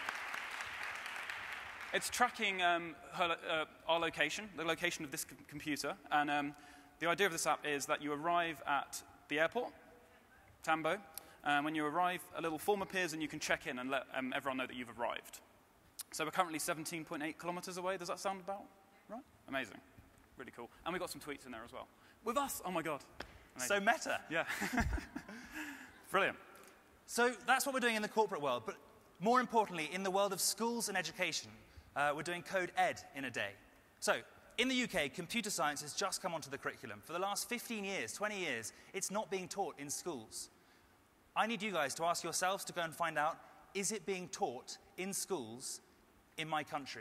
it's tracking um, her, uh, our location, the location of this c computer. And um, the idea of this app is that you arrive at the airport, Tambo. And when you arrive, a little form appears and you can check in and let um, everyone know that you've arrived. So we're currently seventeen point eight kilometers away. Does that sound about right? Amazing. Really cool. And we've got some tweets in there as well. With us, oh my God. Amazing. So meta. Yeah. Brilliant. So that's what we're doing in the corporate world. But more importantly, in the world of schools and education, uh, we're doing Code Ed in a day. So in the U K, computer science has just come onto the curriculum. For the last fifteen years, twenty years, it's not being taught in schools. I need you guys to ask yourselves to go and find out, is it being taught in schools in my country?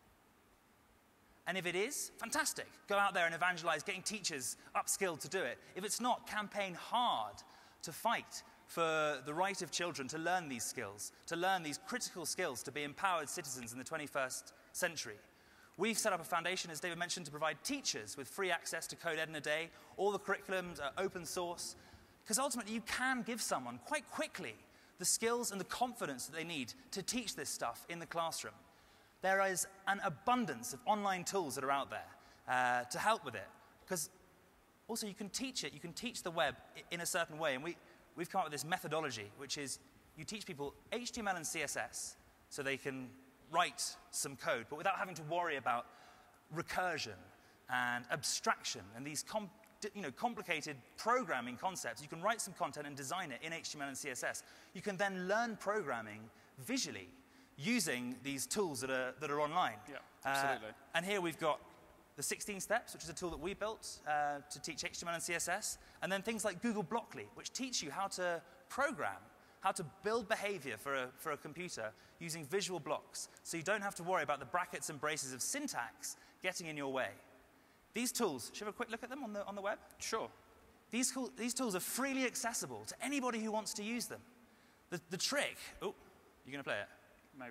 And if it is, fantastic. Go out there and evangelize, getting teachers upskilled to do it. If it's not, campaign hard to fight for the right of children to learn these skills, to learn these critical skills to be empowered citizens in the twenty-first century. We've set up a foundation, as David mentioned, to provide teachers with free access to Code Ed in a day. All the curriculums are open source. Because ultimately, you can give someone quite quickly the skills and the confidence that they need to teach this stuff in the classroom. There is an abundance of online tools that are out there uh, to help with it. Because also you can teach it, you can teach the web in a certain way. And we, we've come up with this methodology, which is you teach people H T M L and C S S so they can write some code, but without having to worry about recursion and abstraction and these com you know, complicated programming concepts. You can write some content and design it in H T M L and C S S. You can then learn programming visually using these tools that are, that are online. Yeah, absolutely. Uh, and here we've got the sixteen steps, which is a tool that we built uh, to teach H T M L and C S S, and then things like Google Blockly, which teach you how to program, how to build behavior for a, for a computer using visual blocks, so you don't have to worry about the brackets and braces of syntax getting in your way. These tools, should we have a quick look at them on the, on the web? Sure. These, cool, these tools are freely accessible to anybody who wants to use them. The, the trick, oh, you're going to play it? Maybe.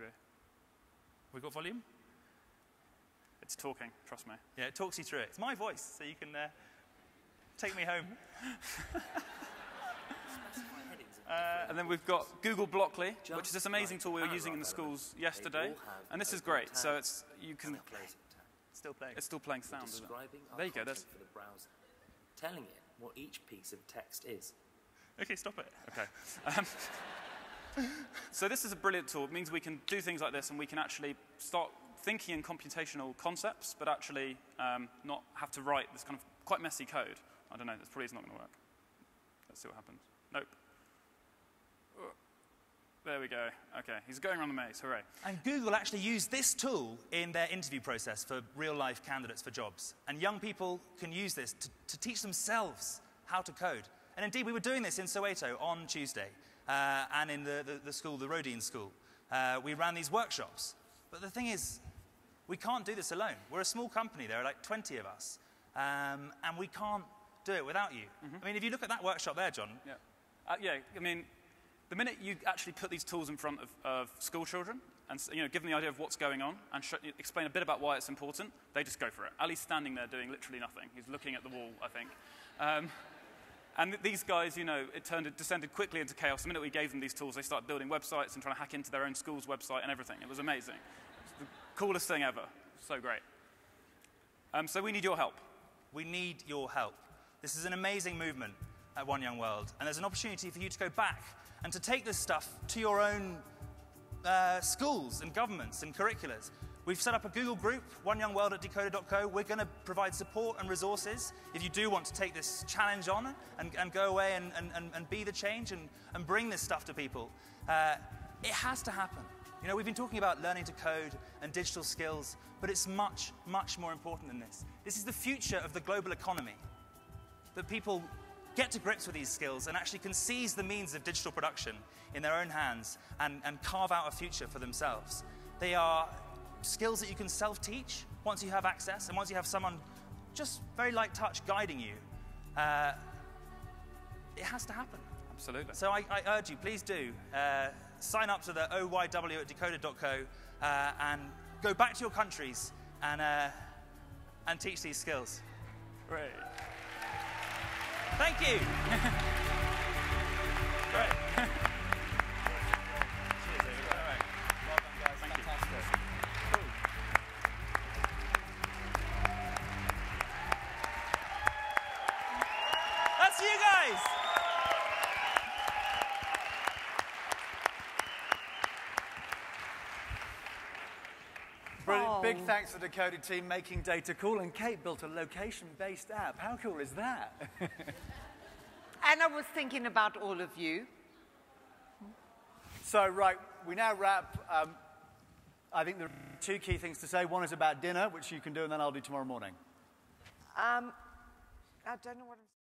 We got volume? It's talking, trust me. Yeah, it talks you through it. It's my voice, so you can uh, take me home. uh, and then we've got Google Blockly, which is this amazing tool we were using in the schools yesterday. And this is great. So it's you can. Still playing. It's still playing sound, isn't it? There you go. There's for the browser, telling it what each piece of text is. Okay, stop it. Okay. Um, so this is a brilliant tool. It means we can do things like this, and we can actually start thinking in computational concepts, but actually um, not have to write this kind of quite messy code. I don't know. This probably is not going to work. Let's see what happens. Nope. There we go. Okay, he's going around the maze. Hooray. And Google actually used this tool in their interview process for real-life candidates for jobs. And young people can use this to, to teach themselves how to code. And indeed, we were doing this in Soweto on Tuesday, uh, and in the, the, the school, the Rodin school. Uh, we ran these workshops. But the thing is, we can't do this alone. We're a small company. There are like twenty of us. Um, and we can't do it without you. Mm-hmm. I mean, if you look at that workshop there, John. Yeah, uh, yeah I mean, the minute you actually put these tools in front of, of school children and you know, give them the idea of what's going on and sh explain a bit about why it's important, they just go for it. Ali's standing there doing literally nothing. He's looking at the wall, I think. Um, and th these guys, you know, it turned, it descended quickly into chaos. The minute we gave them these tools, they started building websites and trying to hack into their own school's website and everything. It was amazing. It was the coolest thing ever. So great. Um, so we need your help. We need your help. This is an amazing movement at One Young World, and there's an opportunity for you to go back and to take this stuff to your own uh, schools and governments and curriculums. We've set up a Google group, One Young World at decoded dot co. We're going to provide support and resources if you do want to take this challenge on and, and go away and, and, and be the change and, and bring this stuff to people. Uh, it has to happen. You know, we've been talking about learning to code and digital skills, but it's much, much more important than this. This is the future of the global economy, that people get to grips with these skills and actually can seize the means of digital production in their own hands and, and carve out a future for themselves. They are skills that you can self-teach once you have access and once you have someone just very light touch guiding you. Uh, it has to happen. Absolutely. So I, I urge you, please do. Uh, sign up to the O Y W at decoded dot co uh, and go back to your countries and, uh, and teach these skills. Great. Thank you. Great. That's you guys. Brilliant. Big thanks to the Decoded team making data cool, and Kate built a location-based app. How cool is that? And I was thinking about all of you. So, right, we now wrap. Um, I think there are two key things to say. One is about dinner, which you can do, and then I'll do tomorrow morning. Um, I don't know what I'm